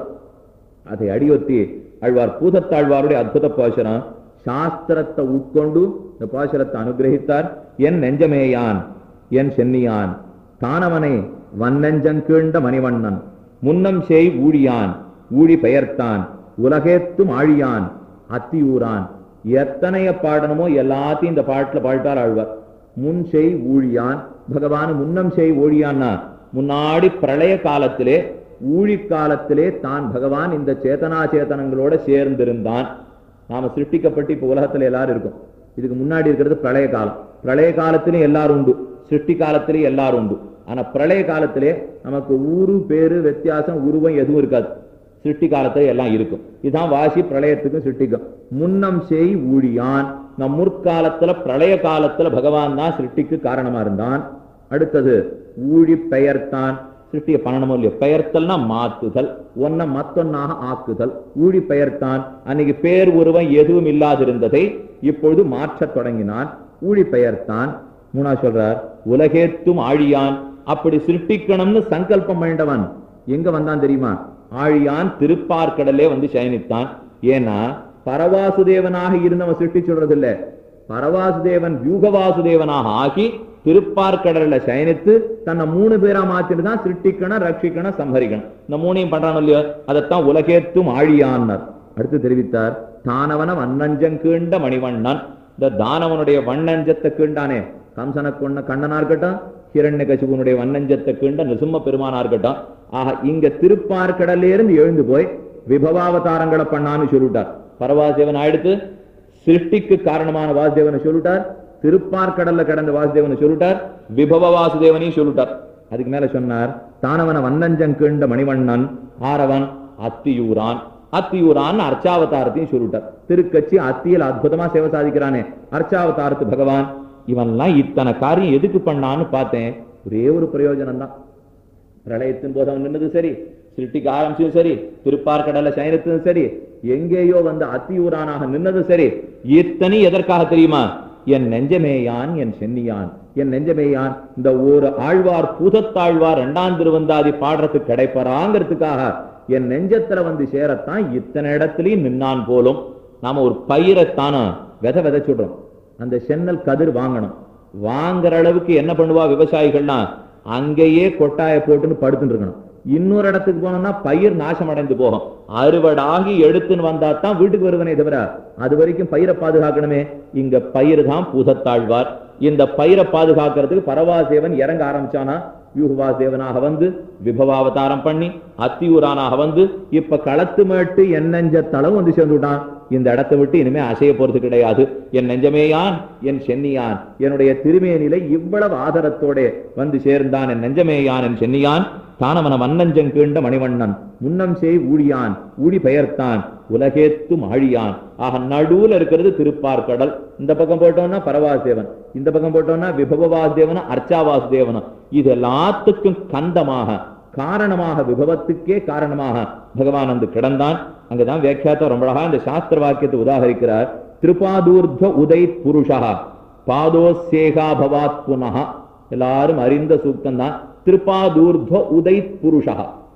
அதை அடியொத்தி ஆழ்வார் பூதத்தாழ்வாருடைய அற்புத பாசுரம். சாஸ்திரத்தை உட்கொண்டு இந்த பாசுரத்தை அனுகிரகித்தார். என் நெஞ்சமேயான் என் சென்னியான் தானவனை வன்னெஞ்சங்கீண்ட மணிவண்ணன் முன்னம் செய் ஊழியான் ஊழி பெயர்த்தான் உலகேத்தும் ஆழியான் அத்தியூரான். எத்தனைய பாடணுமோ எல்லாத்தையும் இந்த பாட்டுல பாட்டார் ஆழ்வார். முன் செய் ஊழியான், பகவான் முன்னம் செய் ஊழியான்னா முன்னாடி பிரளய காலத்திலே ஊழி காலத்திலே தான் பகவான் இந்த சேதனா சேதனங்களோட சேர்ந்திருந்தான். நாம சிருஷ்டிக்கப்பட்டு இப்ப உலகத்துல எல்லாரும் இருக்கும். இதுக்கு முன்னாடி இருக்கிறது பிரளய காலம். பிரளய காலத்திலே எல்லாரும் உண்டு, சிருஷ்டி காலத்திலே எல்லாரும் உண்டு. ஆனா பிரளய காலத்திலே நமக்கு ஊரு பேரு வித்தியாசம் உருவம் எதுவும் இருக்காது. சிருஷ்டி காலத்துல எல்லாம் இருக்கும். இதுதான் வாசி பிரளயத்துக்கும் சிருஷ்டிக்கும். முன்னம் செய் ஊழியான், நம் முற்காலத்துல பிரளய காலத்துல பகவான் தான் சிருஷ்டிக்கு காரணமா இருந்தான். அடுத்தது ஊழி பெயர்த்தான். சிருஷ்டிய பண்ணணுமோ இல்லையோ, பெயர்த்தல்னா மாத்துதல், ஒன்ன மத்தொன்னாக ஆக்குதல். ஊழி பெயர்த்தான், அன்னைக்கு பேர் உருவம் எதுவும் இல்லாதிருந்ததை இப்பொழுது மாற்றத் தொடங்கினான். ஊழி பெயர்த்தான். மூணா சொல்றார், உலகேத்தும் ஆழியான். அப்படி சிருஷ்டிக்கணும்னு சங்கல்பம் பண்ணிட்டவன் எங்க வந்தான் தெரியுமா? ஆழியான் திருப்பார்கடலே வந்து சயனித்தான். ஏன்னா பரவாசுதேவனாக இருந்தவன் சிருஷ்டி சொல்றது இல்ல, பரவாசுதேவன் வியூகவாசுதேவனாக ஆகி திருப்பார்கடல சயனித்து தன்னை 3 பேரா மாத்திட்டு தான் சிருஷ்டிக்கணும், ரட்சிக்கணும், சம்ஹரிக்கணும். இந்த 3ஐயும் பண்றான் இல்லையோ, அதைத்தான் உலகேத்தும் ஆழியான்னார். அடுத்து தெரிவித்தார், தானவன வண்ணஞ்சம் கீண்ட மணிவண்ணன். இந்த தானவனுடைய வண்ணஞ்சத்தை கீண்டானே, கம்சனை கொண்ட கண்ணனா இருக்கட்டும், ஹிரண்யகசிபுனுடைய வண்ணஞ்சத்தை கீண்ட நிருசிம்ம பெருமானா இருக்கட்டும். ஆக இங்க திருப்பார்கடலிருந்து எழுந்து போய் விபவாவதாரங்களை பண்ணான்னு சொல்லிட்டார். பரவாசுதேவன் ஆயிடுத்து, சிருஷ்டிக்கு காரணமான வாசுதேவனை சொல்லிட்டார், திருப்பார்கடல்ல கடந்த வாசுதேவனை சொல்லிட்டார், விபவ வாசுதேவனையும் சொல்லிட்டார். அதுக்கு மேல சொன்னார், தானவன வண்ணஞ்சம் கீண்ட மணிவண்ணன் ஆரவன் அத்தியூரான். அத்தியூரான் அர்ச்சாவதாரத்தையும் சொல்லிட்டார். திருக்கட்சி அத்தியில் அற்புதமா சேவை சாதிக்கிறானே அர்ச்சாவதாரத்து பகவான். இவன்லாம் இத்தனை காரியம் எதுக்கு பண்ணான்னு பார்த்தேன். ஒரே ஒரு பிரயோஜனம் தான். பிரளயத்தின் போது அவன் நின்னது சரி, சிருஷ்டிக்கு ஆரம்பிச்சது சரி, திருப்பார்கடல்ல சயனித்தது சரி, எங்கேயோ வந்து அத்தியூரானாக நின்னது சரி. இத்தனை எதற்காக தெரியுமா? என் நெஞ்சமேயான் என் சென்னியான். என் நெஞ்சமேயான், இந்த ஒரு ஆழ்வார் பூதத்தாழ்வார் 2ஆம் திருவந்தாதி பாடுறதுக்கு கிடைப்பறாங்கிறதுக்காக என் நெஞ்சத்துல வந்து சேரத்தான் இத்தனை இடத்துலயும் நின்னான் போலும். நாம ஒரு பயிரைத்தானா விதைச்சுடுறோம், அந்த சென்னல் கதிர் வாங்கணும். வாங்குற அளவுக்கு என்ன பண்ணுவா விவசாயிகள்னா, அங்கேயே கொட்டாய போட்டுன்னு படுத்துட்டு இருக்கணும். இன்னொரு இடத்துக்கு போனோம்னா பயிர் நாசம் அடைந்து போகும். அறுவடாகி எடுத்துன்னு வந்தா தான் வீட்டுக்கு வருவனே தவிர அது வரைக்கும் பயிரை பாதுகாக்கணுமே. இங்க பயிர் தான் பூதத்தாழ்வார். இந்த பயிரை பாதுகாக்கிறதுக்கு பரவாசேவன் இறங்க ஆரம்பிச்சானா, யூகவாசேவனாக வந்து விபவாவதாரம் பண்ணி அத்தியூரானாக வந்து இப்ப களத்து மேட்டு எண்ணெஞ்ச தளவு வந்து சேர்ந்துட்டான். இந்த இடத்தை விட்டு இனிமே அசைய போறது கிடையாது. என் நெஞ்சமேயான் என் சென்னியான், என்னுடைய திருமேனிலை இவ்வளவு ஆதரத்தோட வந்து சேர்ந்தான். என் நெஞ்சமேயான் என் சென்னியான், தானவன மன்னஞ்சங் கீண்ட மணிவண்ணன், முன்னம் செய் ஊழியான் ஊழி பெயர்த்தான், உலகேத்தும் ஆழியான். ஆக நடுவுல இருக்கிறது திருப்பார்கடல். இந்த பக்கம் போட்டோம்னா பரவாசுதேவன், இந்த பக்கம் போட்டோம்னா விபவ வாசுதேவனும் அர்ச்சா வாசுதேவனும். இது எல்லாத்துக்கும் கந்தமாக, காரணமாக, விபவத்துக்கே காரணமாக பகவான் வந்து கிடந்தான். அங்கதான் வியாக்கியாத்தம் ரொம்ப அழகா இந்த சாஸ்திர வாக்கியத்தை உதாகரிக்கிறார். திருபாதூர்த உதைத் புருஷா பாதோசேகா பவாத் புனஹ. எல்லாரும் அறிந்த சூக்தம் தான். திருப்பாதூர்த உதைத் புருஷா,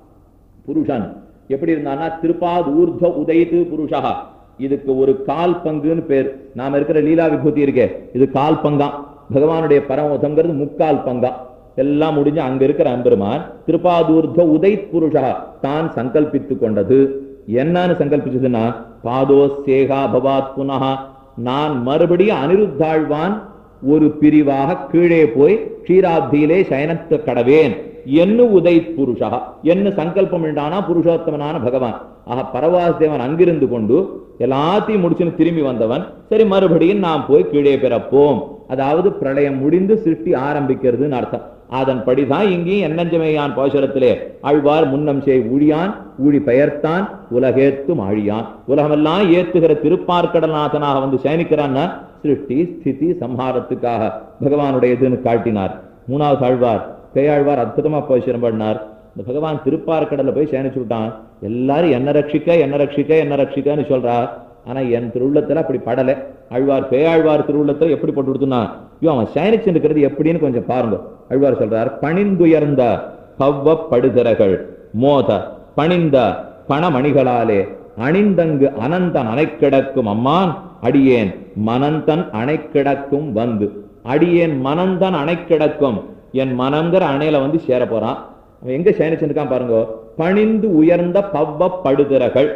புருஷன் எப்படி இருந்தான்னா திருப்பாதூர்த உதைத்து புருஷா. இதுக்கு ஒரு கால் பங்குன்னு பேர். நாம இருக்கிற லீலா விபூதி இருக்கே, இது கால் பங்கா. பகவானுடைய பரமோதம்ங்கிறது முக்கால் பங்கா. எல்லாம் முடிஞ்சு அங்க இருக்கிற அம்பெருமான் திருப்பாதூர்த உதைத் புருஷா தான் சங்கல்பித்து கொண்டது. என்னன்னு சங்கல்பிச்சதுன்னா, பாதோசேகா பவாத் புனஹா, நான் மறுபடியும் அனிருத்தாழ்வான் ஒரு பிரிவாக கீழே போய் க்ஷீராப்தியிலே சயனத்த கடவேன் என்ன உதைத் புருஷா, என்ன சங்கல்பம் உண்டானா புருஷோத்தமனான பகவான். ஆக பரவாசுதேவன் அங்கிருந்து கொண்டு எல்லாத்தையும் முடிச்சுன்னு திரும்பி வந்தவன். சரி, மறுபடியும் நாம் போய் கீழே பிறப்போம். அதாவது பிரளயம் முடிந்து சிருஷ்டி ஆரம்பிக்கிறதுன்னு அர்த்தம். அதன்படிதான் இங்கேயும் என்னஞ்சமையான் பாசுரத்திலே ஆழ்வார் முன்னம் செய் ஊழியான் ஊழி பெயர்த்தான், உலகேத்தும் ஆழியான். உலகமெல்லாம் ஏத்துகிற திருப்பார்கடல்நாதனாக வந்து சயனிக்கிறான்னா சிருஷ்டி ஸ்திதி சம்ஹாரத்துக்காக பகவானுடையதுன்னு காட்டினார். மூணாவது ஆழ்வார் பேயாழ்வார் அற்புதமா பாசுரம் பண்ணார். இந்த பகவான் திருப்பார்கடல்ல போய் சயனிச்சு விட்டான். எல்லாரும் என்ன ரட்சிக்க என்ன ரட்சிக்க என்ன ரட்சிக்கன்னு சொல்றா. ஆனா என் திருவுள்ளத்துல அப்படி படலை. ஆழ்வார் பேயாழ்வார் திருவுள்ளத்துல எப்படி போட்டு கொடுத்துனா, அவன் சயனிச்சு இருக்கிறது எப்படின்னு கொஞ்சம் பாருங்க. ஆழ்வார் சொல்றார், பணிந்துயர்ந்த பவ்வ படுதிரகள் மோத பணிந்த பணமணிகளாலே அணிந்தங்கு அனந்தன் அணை கிடக்கும் அம்மான் அடியேன் மனந்தன் அணை கிடக்கும் வந்து. அடியேன் மனந்தன் அணை கிடக்கும், என் மனங்கிற அணையில வந்து சேர போறான். அவன் எங்க சயனிச்சிருக்கான் பாருங்க. பணிந்து உயர்ந்த பவ்வ படுதிரகள்.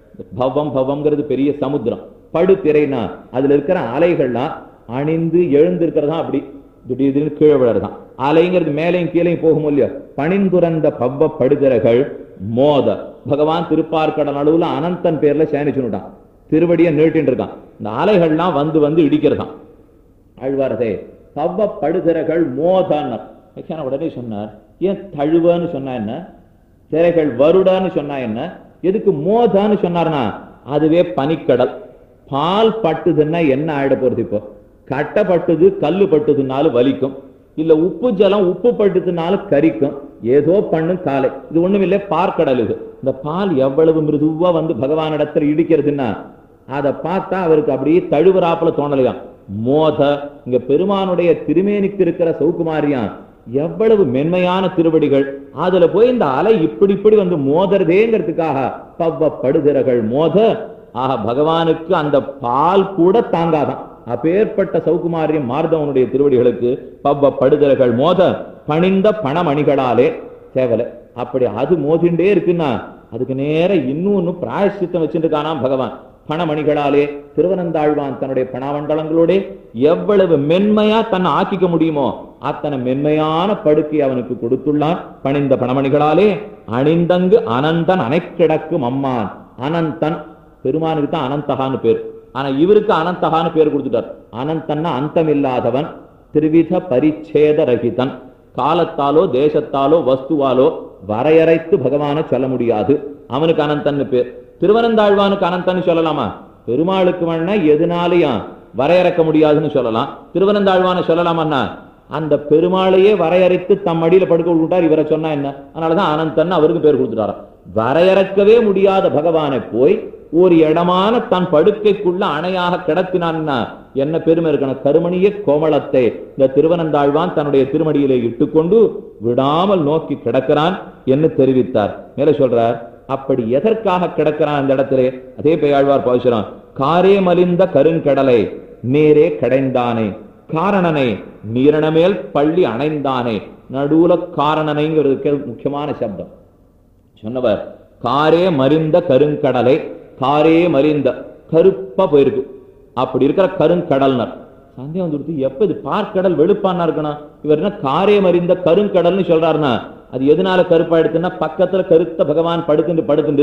பவம் பவம்ங்கிறது பெரிய சமுத்திரம். படுதிரைனா அதுல இருக்கிற அலைகள்லாம் அணிந்து எழுந்திருக்கிறதா அப்படி திடீர்னு கீழே விழறதான். அலைங்கிறது மேலையும் கீழையும் போகும் இல்லையோ. பணிந்துறந்த பவ்வ படுதிரகள் மோத. பகவான் திருப்பார்கடல் நடுவுல அனந்தன் பேர்ல சயனிச்சுட்டான். திருவடியை நீட்டின்னு இருக்கான். இந்த அலைகள்லாம் வந்து வந்து இடிக்கிறதான். ஆழ்வாரதே பவ்வ படுதிரகள் மோதான்னு உடனே சொன்னார். ஏன் தழுவன்னு சொன்னா என்ன, திரைகள் வருடான்னு சொன்னா என்ன, எதுக்கு மோதான்னு சொன்னார்னா அதுவே பனிக்கடல். பால் பட்டுதுன்னா என்ன ஆயிட போறது? இப்போ கட்டப்பட்டது கல்லு பட்டுதுனாலும் வலிக்கும், இல்ல உப்பு ஜலம் உப்பு பட்டுதுனாலும் கரிக்கும். ஏதோ பண்ணும் காலை. இது ஒண்ணும் இல்லை, பார்க்கடல். இது இந்த பால் எவ்வளவு மிருதுவா வந்து பகவானிடத்துல இடிக்கிறதுன்னா அதை பார்த்தா அவருக்கு அப்படியே தழுவராப்புல தோணலையாம். மோத இங்க பெருமானுடைய திருமேனிக்கு இருக்கிற சௌகுமாரியான் எவ்வளவு மென்மையான திருவடிகள். அதுல போய் இந்த அலை இப்படி இப்படி வந்து மோதறதேங்கிறதுக்காக பவ்வ படுதிரகள் மோத. ஆக பகவானுக்கு அந்த பால் கூட தாங்காதான். அப்பேற்பட்ட சௌகுமாரியம் மார்தவனுடைய திருவடிகளுக்கு பவ்வ படுதிரகள் மோத பணிந்த பணமணிகளாலே தேவலை. அப்படி அது மோதிண்டே இருக்குன்னா அதுக்கு நேர இன்னொன்னு பிராயசித்தம் வச்சுருக்கானாம் பகவான். பணமணிகளாலே திருவனந்தாழ்வான் தன்னுடைய பணாமண்டலங்களோட எவ்வளவு மென்மையா தன்னை ஆக்கிக்க முடியுமோ அத்தனை மென்மையான படுக்கை அவனுக்கு கொடுத்துள்ளான். பணிந்த பணமணிகளாலே அணிந்தங்கு அனந்தன் அணை கிடக்கும் அம்மான். அனந்தன் பெருமானுக்கு தான் அனந்தகான்னு பேர். ஆனா இவருக்கு அனந்தகான்னு பேர் கொடுத்துட்டார். அனந்தன்னா அந்தம் இல்லாதவன், திருவித பரிச்சேத ரகிதன். காலத்தாலோ தேசத்தாலோ வஸ்துவாலோ வரையறைத்து பகவானை சொல்ல முடியாது. அவனுக்கு அனந்தன்னு பேர். திருவனந்தாழ்வானுக்கு அனந்தன்னு சொல்லலாமா? பெருமாளுக்கு வேணா எதுனாலையும் வரையறைக்க முடியாதுன்னு சொல்லலாம். திருவனந்தாழ்வான சொல்லலாமன்னா அந்த பெருமாளையே வரையறைத்து தம் அடியில படுக்க விட்டார். இவரை சொன்னா என்ன? அதனாலதான் அனந்தன் அவருக்கு பேர் கொடுத்துட்டாராம். வரையறக்கவே முடியாத பகவானை போய் ஒரு இடமான தன் படுக்கைக்குள்ள அணையாக கிடத்தினான்னா என்ன பெருமை இருக்கணும்? கருமணிய கோமளத்தை இந்த திருவனந்தாழ்வான் தன்னுடைய திருமடியிலே இட்டுக்கொண்டு விடாமல் நோக்கி கிடக்கிறான் என்று தெரிவித்தார். மேல சொல்றார், அப்படி எதற்காக கிடக்கிறான் அந்த இடத்திலே? அதே பெயாழ்வார் பாசுரம், காரே மலிந்த கருங்கடலை நேரே கடைந்தானே காரணனை நீரணமேல் பள்ளி அணைந்தானே. நடுவுல காரணனைங்கிறது முக்கியமான சப்தம் சொன்னவர். காரே மறிந்த கருங்கடலை, காரே மறிந்த கருப்பா போயிருக்கு. அப்படி இருக்கிற கருங்கடல்னர் சந்தேகம் வந்துடுது. எப்ப இது பார்க்கடல் வெளுப்பானா இருக்கணும்? இவர் என்ன காரே மறிந்த கருங்கடல்னு சொல்றாருன்னா அது எதனால கருப்பா எடுத்துன்னா பக்கத்துல கருத்த பகவான் படுத்துண்டு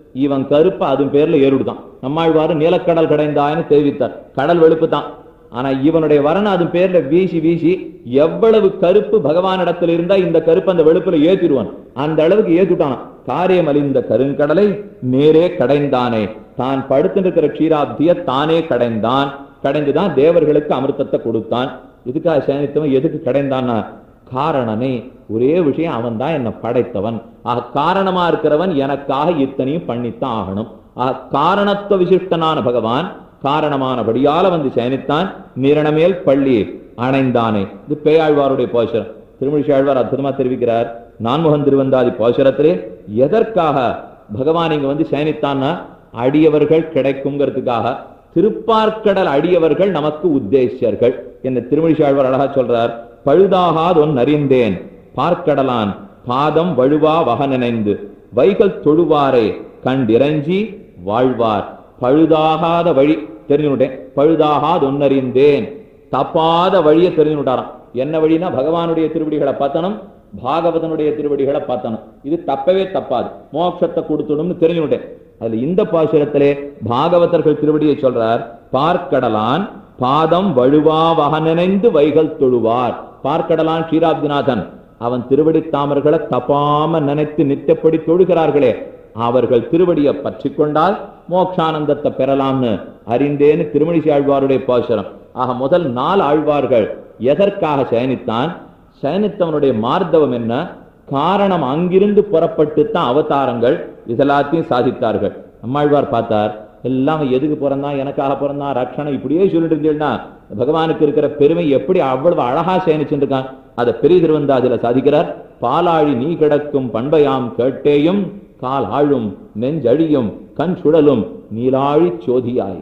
இவன் கருப்பு அதன் பேர்ல ஏறுடுதான். நம்மாழ்வாரு நீலக்கடல் கடைந்தான்னு தெரிவித்தார். கடல் வெளுப்பு தான். ஆனா இவனுடைய வரணம் அதன் பேர்ல வீசி வீசி எவ்வளவு கருப்பு பகவானிடத்தில் இருந்தா இந்த கருப்பு அந்த வெளுப்புல ஏத்திடுவான். அந்த அளவுக்கு ஏத்துட்டான். காரியமலிந்த கருங்கடலை நேரே கடைந்தானே, தான் படுத்திருக்கிற க்ஷீராப்திய தானே கடைந்தான். கடைந்துதான் தேவர்களுக்கு அமிர்தத்தை கொடுத்தான். இதுக்காக சேனித்தவன் எதுக்கு கடைந்தான்னா, காரணனே, ஒரே விஷயம், அவன் தான் என்ன படைத்தவன். காரணமா இருக்கிறவன் எனக்காக இத்தனையும் பண்ணித்தான் ஆகணும். காரணத்துவ விசிஷ்டனான பகவான் காரணமானபடியால வந்து சேனித்தான். நிரணமேல் பள்ளி அணைந்தானே. இது பேயாழ்வாருடைய பாசுரம். திருமழிசை ஆழ்வார் அற்புதமா தெரிவிக்கிறார். நான்முகன் திருவந்தாதி பாசுரத்திலே எதற்காக பகவான் இங்க வந்து சேனித்தான்னா, அடியவர்கள் கிடைக்குங்கிறதுக்காக. திருப்பார்க்கடல் அடியவர்கள் நமக்கு உத்தேசியர்கள் என்ன திருமழிசை ஆழ்வார் அழகா சொல்றார். பழுதாகாதொன் அறிந்தேன் பார்க்கடலான் பாதம் வழுவா வக நினைந்து வைகள் தொழுவாரை கண்டிரஞ்சி வாழ்வார். பழுதாகாத வழி தெரிஞ்சுட்டேன், பழுதாகாதொன்னறிந்தேன், தப்பாத வழியை தெரிஞ்சுட்டாராம். என்ன வழினா பகவானுடைய திருவடிகளை பார்த்தனும், பாகவதனுடைய திருவடிகளை பார்த்தனும். இது தப்பவே தப்பாது, மோட்சத்தை கொடுத்துடும்னு தெரிஞ்சுட்டேன். அதுல இந்த பாசுரத்திலே பாகவதர்கள் திருவடியை சொல்றார். பார்க்கடலான் பாதம் வழுவா வக நினைந்து வைகள் தொழுவார். பார்க்கடலான் ஸ்ரீராப்திநாதன், அவன் திருவடி தாமர்களை தப்பாம நினைத்து நித்தப்படி தொழுகிறார்களே, அவர்கள் திருவடியை பற்றி கொண்டால் மோட்சானந்தத்தை பெறலாம்னு அறிந்தேன்னு திருமழிசை ஆழ்வாருடைய பாசுரம். ஆக முதல் 4 ஆழ்வார்கள் எதற்காக சயனித்தான்? சயனித்தவனுடைய மார்த்தவம் என்ன? காரணம் அங்கிருந்து புறப்பட்டுத்தான் அவதாரங்கள் இதெல்லாத்தையும் சாதித்தார்கள். நம்மாழ்வார் பார்த்தார், எல்லாம் எதுக்கு பிறந்தான், எனக்காக பிறந்தான், ரக்ஷணம் இப்படியே சொல்லிட்டு இருந்தீங்கன்னா பகவானுக்கு இருக்கிற பெருமை எப்படி அவ்வளவு அழகா சயனிச்சுட்டு இருக்கான். அதை பெரிய திருவந்தாதில சாதிக்கிறார். பாலாழி நீ கிடக்கும் பண்பையாம் கேட்டேயும் கால் ஆழும் நெஞ்சழியும் கண் சுழலும் நீலாழி சோதியாய்.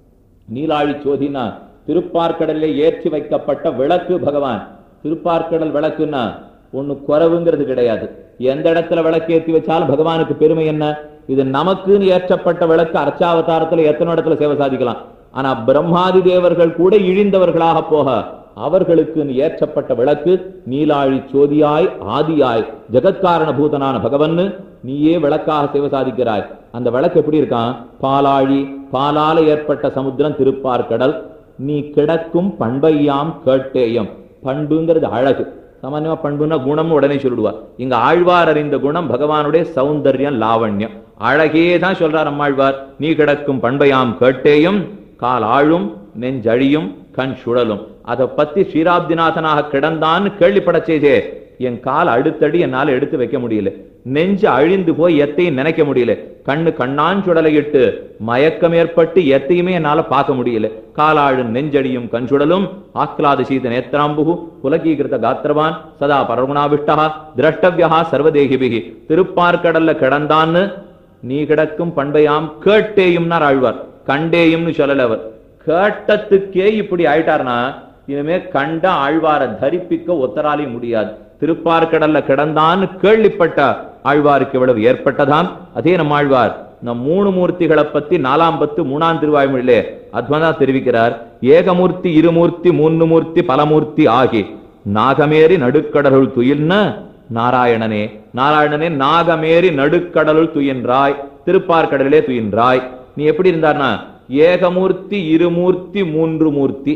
நீலாழி சோதினா திருப்பார்க்கடலே ஏற்றி வைக்கப்பட்ட விளக்கு பகவான். திருப்பார்க்கடல் விளக்குன்னா ஒண்ணு குறைவுங்கிறது கிடையாது. எந்த இடத்துல விளக்கு ஏற்றி வச்சாலும் பகவானுக்கு பெருமை என்ன? இது நமக்குன்னு ஏற்றப்பட்ட விளக்கு. அர்ச்சாவதாரத்துல எத்தனை இடத்துல சேவை சாதிக்கலாம். ஆனா பிரம்மாதி தேவர்கள் கூட இழிந்தவர்களாக போக அவர்களுக்கு ஏற்றப்பட்ட விளக்கு நீலாழி சோதியாய் ஆதியாய் ஜெகத்காரண பூதனான பகவன் நீயே விளக்காக சேவை சாதிக்கிறாய். அந்த விளக்கு எப்படி இருக்கான்? பாலாழி, பாலால ஏற்பட்ட சமுத்திரம் திருப்பார்க்கடல். நீ கிடக்கும் பண்பையாம் கேட்டேயம். பண்புங்கிறது அழகு. சாமான்யமா பண்புன்னா குணம் உடனே சொல்லிடுவா. இங்க ஆழ்வார் அறிந்த குணம் பகவானுடைய சௌந்தர்யம், லாவண்யம், அழகே தான் சொல்றார் நம்மாழ்வார். நீ கிடக்கும் பண்பையாம் கேட்டேயும் கால் ஆழும் நெஞ்சழியும் கண் சுழலும். அதை பத்தி ஸ்ரீராப்திநாதனாக கிடந்தான்னு கேள்விப்பட செய்தே, என் கால் அடுத்தடி என்னால எடுத்து வைக்க முடியல, நெஞ்சு அழிந்து போய் எத்தையும் நினைக்க முடியல, கண்ணு கண்ணான் சுடலையிட்டு மயக்கம் ஏற்பட்டு எத்தையுமே என்னால பார்க்க முடியல. காலாழும் நெஞ்சடியும் கண் சுடலும் ஆக்லாத சீத நேத்ராம்புகு புலகீகிருத காத்திரவான் சதா பரகுணாவிஷ்டா திரஷ்டவியா சர்வதேகிபிகி. திருப்பார்க்கடல்ல கிடந்தான்னு நீ கிடக்கும் பண்பையாம் கேட்டேயும்னார் ஆழ்வார். கண்டேயும்னு சொல்லல அவர். கேட்டத்துக்கே இப்படி ஆயிட்டார்னா இனிமே கண்ட ஆழ்வாரை தரிப்பிக்க ஒத்தராலே முடியாது. திருப்பார்க்கடல்ல கிடந்தான்னு கேள்விப்பட்ட ஆழ்வாருக்கு இவ்வளவு ஏற்பட்டதாம். அதே நம்ம ஆழ்வார் நம் 3 மூர்த்திகளை பத்தி 4ஆம் பத்து 3ஆம் திருவாய்மொழியிலே அத்வதா தெரிவிக்கிறார். ஏகமூர்த்தி இருமூர்த்தி 3 மூர்த்தி பலமூர்த்தி ஆகி நாகமேறி நடுக்கடலுள் துயில்ன நாராயணனே. நாராயணனே நாகமேறி நடுக்கடலுள் துயின்றாய், திருப்பார்க்கடலே துயின்றாய். நீ எப்படி இருந்தார்னா ஏகமூர்த்தி இருமூர்த்தி 3 மூர்த்தி.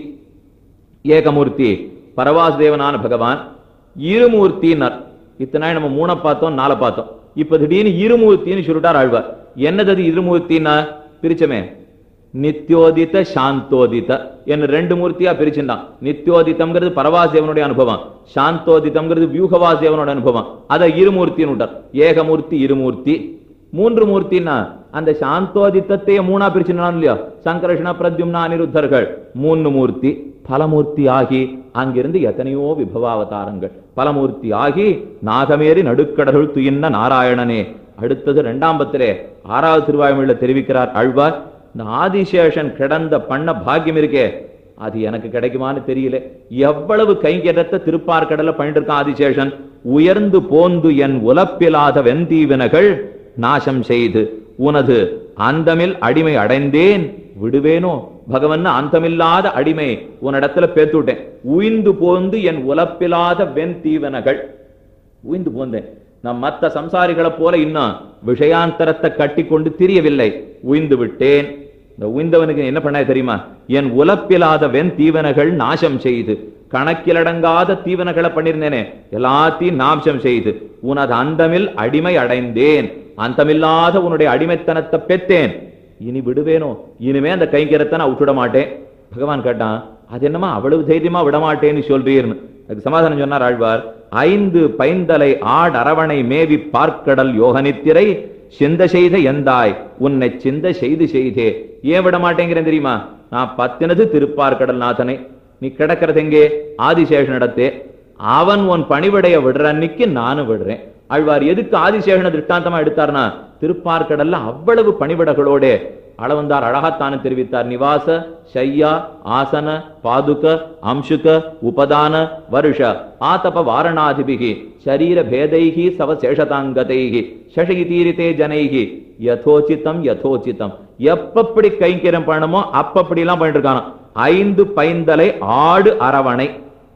ஏகமூர்த்தி பரவாசுதேவனான பகவான். இருமூர்த்தினர் இத்தனை நம்ம 3 பார்த்தோம் 4 பார்த்தோம். இப்ப திடீர்னு இருமூர்த்தின்னு சொல்லிட்டார் ஆழ்வார். என்னது இருமூர்த்தின்னா பிரிச்சமே, நித்யோதித சாந்தோதித என்ன 2 மூர்த்தியா பிரிச்சுட்டான். நித்யோதிதம்ங்கிறது பரவாசுதேவனுடைய அனுபவம், சாந்தோதிதம்ங்கிறது வியூகவாசுதேவனோட அனுபவம். அதை இருமூர்த்தின்னு விட்டார். ஏகமூர்த்தி இருமூர்த்தி. 3 மூர்த்தின்னா அந்த சாந்தோதித்தத்தையே 3ஆ பிரிச்சுனான் இல்லையா, சங்கர்ஷண பிரத்யும்னா அனிருத்தர்கள் 3 மூர்த்தி. பலமூர்த்தி ஆகி அங்கிருந்து எத்தனையோ விபவாவதாரங்கள். பலமூர்த்தி ஆகி நாகமேறி நடுக்கடலுள் துயின்ன நாராயணனே. அடுத்தது 2ஆம் பத்திலே 6ஆவது திருவாய்மொழியில தெரிவிக்கிறார் ஆழ்வார். இந்த ஆதிசேஷன் கிடந்த பண்ண பாக்கியம் இருக்கே, அது எனக்கு கிடைக்குமான்னு தெரியல. எவ்வளவு கைங்கரத்தை திருப்பார்க்கடல பண்ணிட்டு இருக்கான் ஆதிசேஷன். உயர்ந்து போந்து என் உலப்பிலாத வெந்தீவினகள் நாசம் செய்து உனது அந்தமில் அடிமை அடைந்தேன் விடுவேனோ. பகவன் அந்தமில்லாத அடிமை உன்னிடத்துல பேத்துட்டேன். உயிர்ந்து போந்து என் உலப்பிலாத வெண் தீவனகள். உயிர்ந்து போந்தேன். நம் மற்ற சம்சாரிகளை போல இன்னும் விஷயாந்தரத்தை கட்டி கொண்டு திரியவில்லை, உய்ந்து விட்டேன். இந்த உய்ந்தவனுக்கு என்ன பண்ண தெரியுமா? என் உலப்பில்லாத வெண் தீவனைகள் நாசம் செய்து, கணக்கிலடங்காத தீவனைகளை பண்ணிருந்தேனே எல்லாத்தையும் நாசம் செய்து, உனது அந்தமில் அடிமை அடைந்தேன், அந்தமில்லாத உன்னுடைய அடிமைத்தனத்தை பெற்றேன், இனி விடுவேனோ? இனிமே அந்த கைங்கரத்தை நான் விட்டுட மாட்டேன். பகவான் கேட்டான், அது என்னமா அவ்வளவு தைரியமா விடமாட்டேன்னு சொல்றீர்னு. அதுக்கு சமாதானம் சொன்னார் ஆழ்வார், 5 பைந்தலை அரவணை மேவி பார்க்கடல் யோகனித்திரை சிந்த செய்த எந்தாய் உன்னை சிந்த செய்து செய்தே. ஏன் விட மாட்டேங்கிறேன் தெரியுமா? நான் பத்தினது திருப்பார்கடல் நாதனை, நீ கிடக்கிறது எங்கே? ஆதிசேஷனிடத்தே. அவன் உன் பணிவிடைய விடுற அன்னைக்கு நானும் விடுறேன். ஆழ்வார் எதுக்கு ஆதிசேஷனை திருஷ்டாந்தமா எடுத்தார்னா, திருப்பார்கடல்ல அவ்வளவு பணிவிடகளோட அளவந்தார் அழகாத்தானு தெரிவித்தார். நிவாச ஷையா ஆசன பாதுக அம்சுக உபதான வருஷ ஆதப வாரணாதிபிகி சரீர பேதைகி சவ சேஷதாங்கதைகி சஷகி தீரித்தே ஜனைகி யதோச்சிதம் யதோச்சிதம். எப்பப்படி கைங்கரம் பண்ணணுமோ அப்பப்படி எல்லாம் பண்ணிட்டு இருக்கானோ. 5 பைந்தலை அரவணை,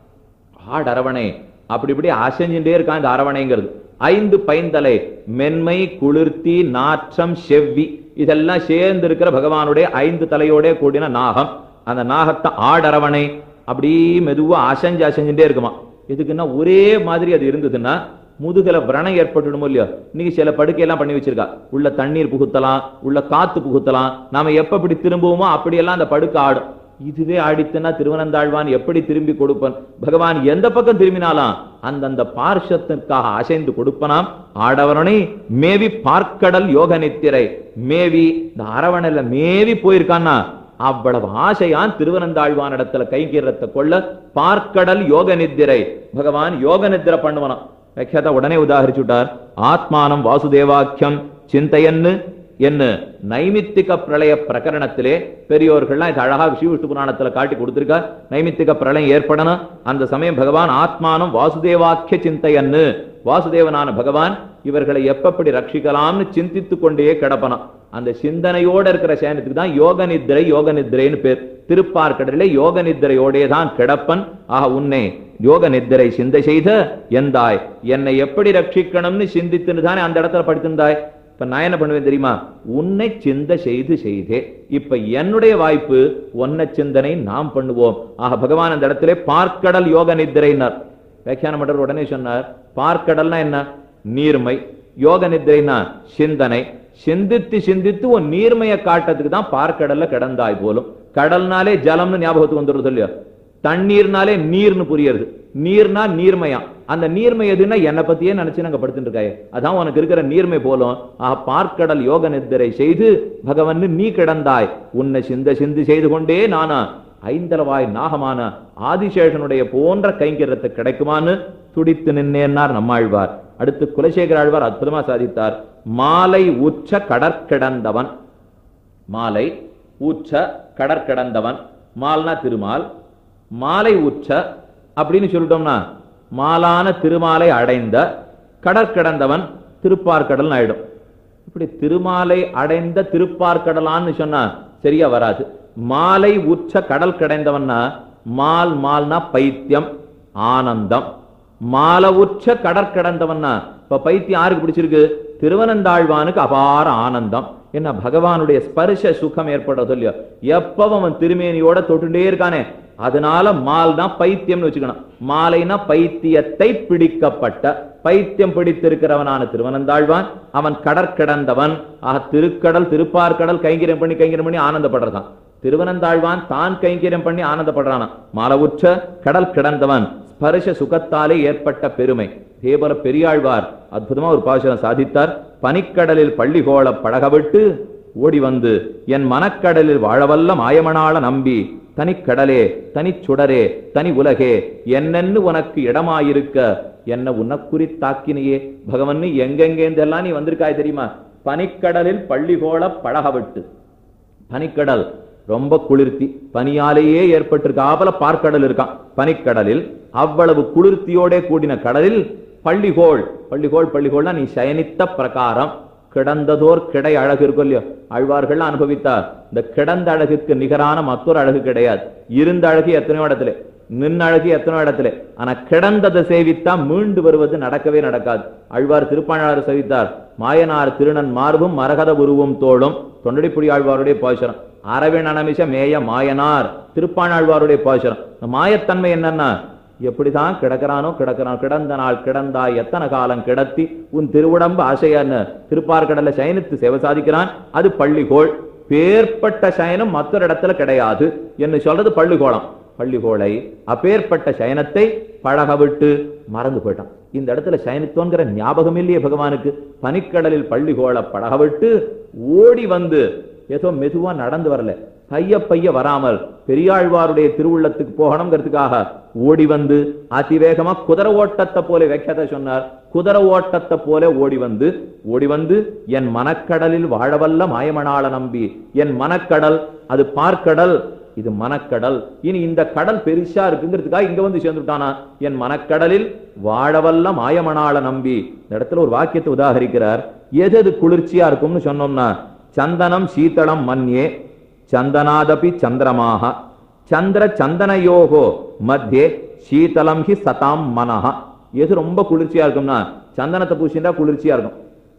அரவணை அப்படி இப்படி அசைஞ்சுட்டே இருக்கான் இந்த அரவணைங்கிறது. 5 பைந்தலை மென்மை குளிர்த்தி நாற்றம் செவ்வி இதெல்லாம் சேர்ந்து இருக்கிற பகவானுடைய 5 தலையோட கூடின நாகம். அந்த நாகத்தை அரவணை அப்படி மெதுவா அசைஞ்சுட்டே இருக்குமா. எதுக்குன்னா ஒரே மாதிரி அது இருந்ததுன்னா முதுகல விரணம் ஏற்பட்டுடுமோ இல்லையோ. இன்னைக்கு சில படுக்கையெல்லாம் பண்ணி வச்சிருக்கா, உள்ள தண்ணீர் புகுத்தலாம், உள்ள காத்து புகுத்தலாம், நாம எப்ப இப்படி திரும்புவோமோ அப்படியெல்லாம் அந்த படுக்கை ஆடும். இதுவே ஆடித்துன்னா திருவனந்தாழ்வான் எப்படி திரும்பி கொடுப்பன்? பகவான் எந்த பக்கம் திரும்பினாலாம் அந்தந்த பார்ஷத்திற்காக அசைந்து கொடுப்பனாம். ஆடவரனை மேவி பார்க்கடல் யோக நித்திரை, மேவி இந்த அரவணையில மேவி போயிருக்கான்னா அவ்வளவு ஆசையான் திருவனந்தாழ்வான் இடத்துல கைங்கீரத்தை கொள்ள பார்க்கடல் யோக நித்திரை. பகவான் யோக நித்திரை பண்ணுவனாம். வியாக்கியாதா உடனே உதாகரிச்சு விட்டார். ஆத்மானம் வாசுதேவாக்கியம் சிந்தையன்னு என்ன நைமித்திக பிரளய பிரகரணத்திலே பெரியோர்கள்லாம் இது அழகா விஷ்ணு புராணத்துல காட்டி கொடுத்திருக்கார். நைமித்திக பிரளயம் ஏற்படணும் அந்த சமயம் பகவான் ஆத்மானம் வாசுதேவாக்கிய சிந்தையன்னு, வாசுதேவனான பகவான் இவர்களை எப்படி ரட்சிக்கலாம்னு சிந்தித்துக் கொண்டே கிடப்பனாம். அந்த சிந்தனையோட இருக்கிற சேனத்துக்கு தான் யோக நித்திரை, யோக நித்திரைன்னு பேர். திருப்பார்கடலிலே யோக நித்திரையோடே தான் கிடப்பன். ஆக உன்னை யோக நித்திரை சிந்தை செய்த எந்தாய், என்னை எப்படி ரட்சிக்கணும்னு சிந்தித்துன்னு தானே அந்த இடத்துல படித்திருந்தாய். இப்ப நான் என்ன பண்ணுவேன் தெரியுமா? உன்னை சிந்தை செய்து செய்தே. இப்ப என்னுடைய வாய்ப்பு ஒன்ன சிந்தனை நாம் பண்ணுவோம். ஆக பகவான் அந்த இடத்துல பார்க்கடல் யோக நித்திரைனார். வியாக்கியான மன்னர் உடனே சொன்னார், பார்க்கடல்னா என்ன? நீர்மை. யோக நித்திரைனா சிந்தனை. சிந்தித்து சிந்தித்து ஒரு நீர்மையை காட்டத்துக்கு தான் பார்க்கடல்ல கிடந்தாய் போலும். கடல்னாலே ஜலம்னு ஞாபகத்துக்கு வந்துடுறது இல்லையா? தண்ணீர்னாலே நீர்னு புரியுது. நீர்னா நீர்மையா. அந்த நீர்மை எதுன்னா என்னை பத்தியே நினைச்சு நாங்க படுத்துட்டு இருக்காயே, அதான் உனக்கு இருக்கிற நீர்மை போலும். பார்க்கடல் யோக நித்திரை செய்து பகவன் நீ கிடந்தாய், உன்னை சிந்த சிந்து செய்து கொண்டே நானா ஐந்தலவாய் நாகமான ஆதிசேஷனுடைய போன்ற கைங்கரத்தை கிடைக்குமான்னு துடித்து நின்னேன்னார் நம்மாழ்வார். அடுத்து குலசேகர ஆழ்வார் அற்புதமா சாதித்தார். மாலை உச்ச கடற்கிடந்தவன், மாலை உச்ச கடற்கிடந்தவன். மால்னா திருமால், மாலை உச்ச அப்படின்னு சொல்லிட்டோம்னா மாலான திருமாலை அடைந்த கடற்கிடந்தவன் திருப்பார்கடல் ஆயிடும். இப்படி திருமாலை அடைந்த திருப்பார்கடலான்னு சொன்னா சரியா வராது. மாலை உச்ச கடல் கிடைந்தவன்னா மால் மால்னா பைத்தியம் ஆனந்தம். மால உச்ச கடற்கிடந்தவன்னா இப்ப பைத்தியம் யாருக்கு பிடிச்சிருக்கு? திருவனந்தாழ்வானுக்கு அபார ஆனந்தம். என்ன பகவானுடைய ஸ்பர்ஷ சுகம் ஏற்படுறது இல்லையோ, எப்பவும் அவன் திருமேனியோட தொட்டுட்டே இருக்கானே, அதனால மால் தான் பைத்தியம்னு வச்சுக்கணும். மாலைனா பைத்தியத்தை பிடிக்கப்பட்ட, பைத்தியம் பிடித்திருக்கிறவனான திருவனந்தாழ்வான் அவன் கடற்கிடந்தவன். ஆக திருக்கடல் திருப்பார்கடல் கைங்கரியம் பண்ணி ஆனந்தப்படுறதான். திருவனந்தாழ்வான் தான் கைங்கரியம் பண்ணி ஆனந்தப்படுறான். மாலவுற்ற கடல் கிடந்தவன் ஸ்பர்ஷ சுகத்தாலே ஏற்பட்ட பெருமை. தேவர பெரியாழ்வார் அற்புதமா ஒரு பாசுரம் சாதித்தார். பனிக்கடலில் பள்ளிகோள பழகவிட்டு ஓடி வந்து என் மனக்கடலில் வாழவல்ல மாயமனாள நம்பி தனிக்கடலே தனிச்சுடரே தனி உலகே என்னென்னு உனக்கு இடமாயிருக்க என்ன உனக்குறித்தாக்கினையே. பகவன் எங்கெங்கேந்தெல்லாம் நீ வந்திருக்காய் தெரியுமா? பனிக்கடலில் பள்ளிகோள பழகவிட்டு. பனிக்கடல் ரொம்ப குளிர்த்தி, பனியாலேயே ஏற்பட்டிருக்காப்பல பார்க்கடல் இருக்கான். பனிக்கடலில் அவ்வளவு குளிர்த்தியோட கூடின கடலில் பள்ளிகோள். பள்ளிகோள்னா நீ சயனித்த பிரகாரம் கிடந்ததோர் கிடை அழகு இருக்கும் இல்லையோ, ஆழ்வார்கள் அனுபவித்தார். இந்த கிடந்த அழகுக்கு நிகரான மற்றொரு அழகு கிடையாது. இருந்த அழகு எத்தனையோ இடத்துல. நின்னழகு எத்தனை இடத்துல. ஆனா கிடந்ததை சேவித்தா மீண்டு வருவது நடக்கவே நடக்காது. ஆழ்வார் திருப்பாணாறு சேவித்தார். மாயனார் திருநன் மார்பும் மரகத உருவும் தோளும் தொண்டடிப்புடி ஆழ்வாருடைய பாசுரம். அரவிணமிஷ மேய மாயனார் திருப்பாணாழ்வாருடைய பாசுரம். மாயத்தன்மை என்னன்னா எப்படிதான் கிடக்கிறானோ கிடந்த நாள் கிடந்தாய் எத்தனை காலம் கிடத்தி உன் திருவுடம்பு ஆசையான்னு திருப்பார்கடல்ல சயனித்து சேவை சாதிக்கிறான். அது பள்ளிகோள். பேர்பட்ட சயனம் மற்றொரு இடத்துல கிடையாது என்று சொல்றது பள்ளிகோளம். பள்ளிகோளை அப்பேற்பட்ட சயனத்தை பழக விட்டு மறந்து போயிட்டான். இந்த இடத்துல சயனித்தோங்கிற ஞாபகம் இல்லையே பகவானுக்கு. பனிக்கடலில் பள்ளிகோள பழக விட்டு ஓடி வந்து ஏதோ மெதுவா நடந்து வரல, பைய வராமல் பெரியாழ்வாருடைய திருவுள்ளத்துக்கு போகணுங்கிறதுக்காக ஓடி வந்து அதிவேகமா குதிரை ஓட்டத்தை போல வைக்கத சொன்னார். குதிரை ஓட்டத்தை போல ஓடி வந்து என் மனக்கடலில் வாழவல்ல மாயமணாள நம்பி. என் மனக்கடல் அது பார்க்கடல், இது மனக்கடல். இனி இந்த கடல் பெருசா இருக்குங்கிறதுக்காக இங்க வந்து சேர்ந்துட்டானா. என் மனக்கடலில் வாழவல்ல மாயமணாள நம்பி. இந்த இடத்துல ஒரு வாக்கியத்தை உதாகரிக்கிறார். எது குளிர்ச்சியா இருக்கும்னு சொன்னோம்னா சந்தனம் சீதளம் மன்யே சந்தனாதபி சந்திரமாக சந்திர சந்தனயோகோ மத்தியே சீதலம் ஹி சதாம் மனஹ. எது ரொம்ப குளிர்ச்சியா இருக்கும்னா சந்தனத்தை பூசிண்டா குளிர்ச்சியா இருக்கும்.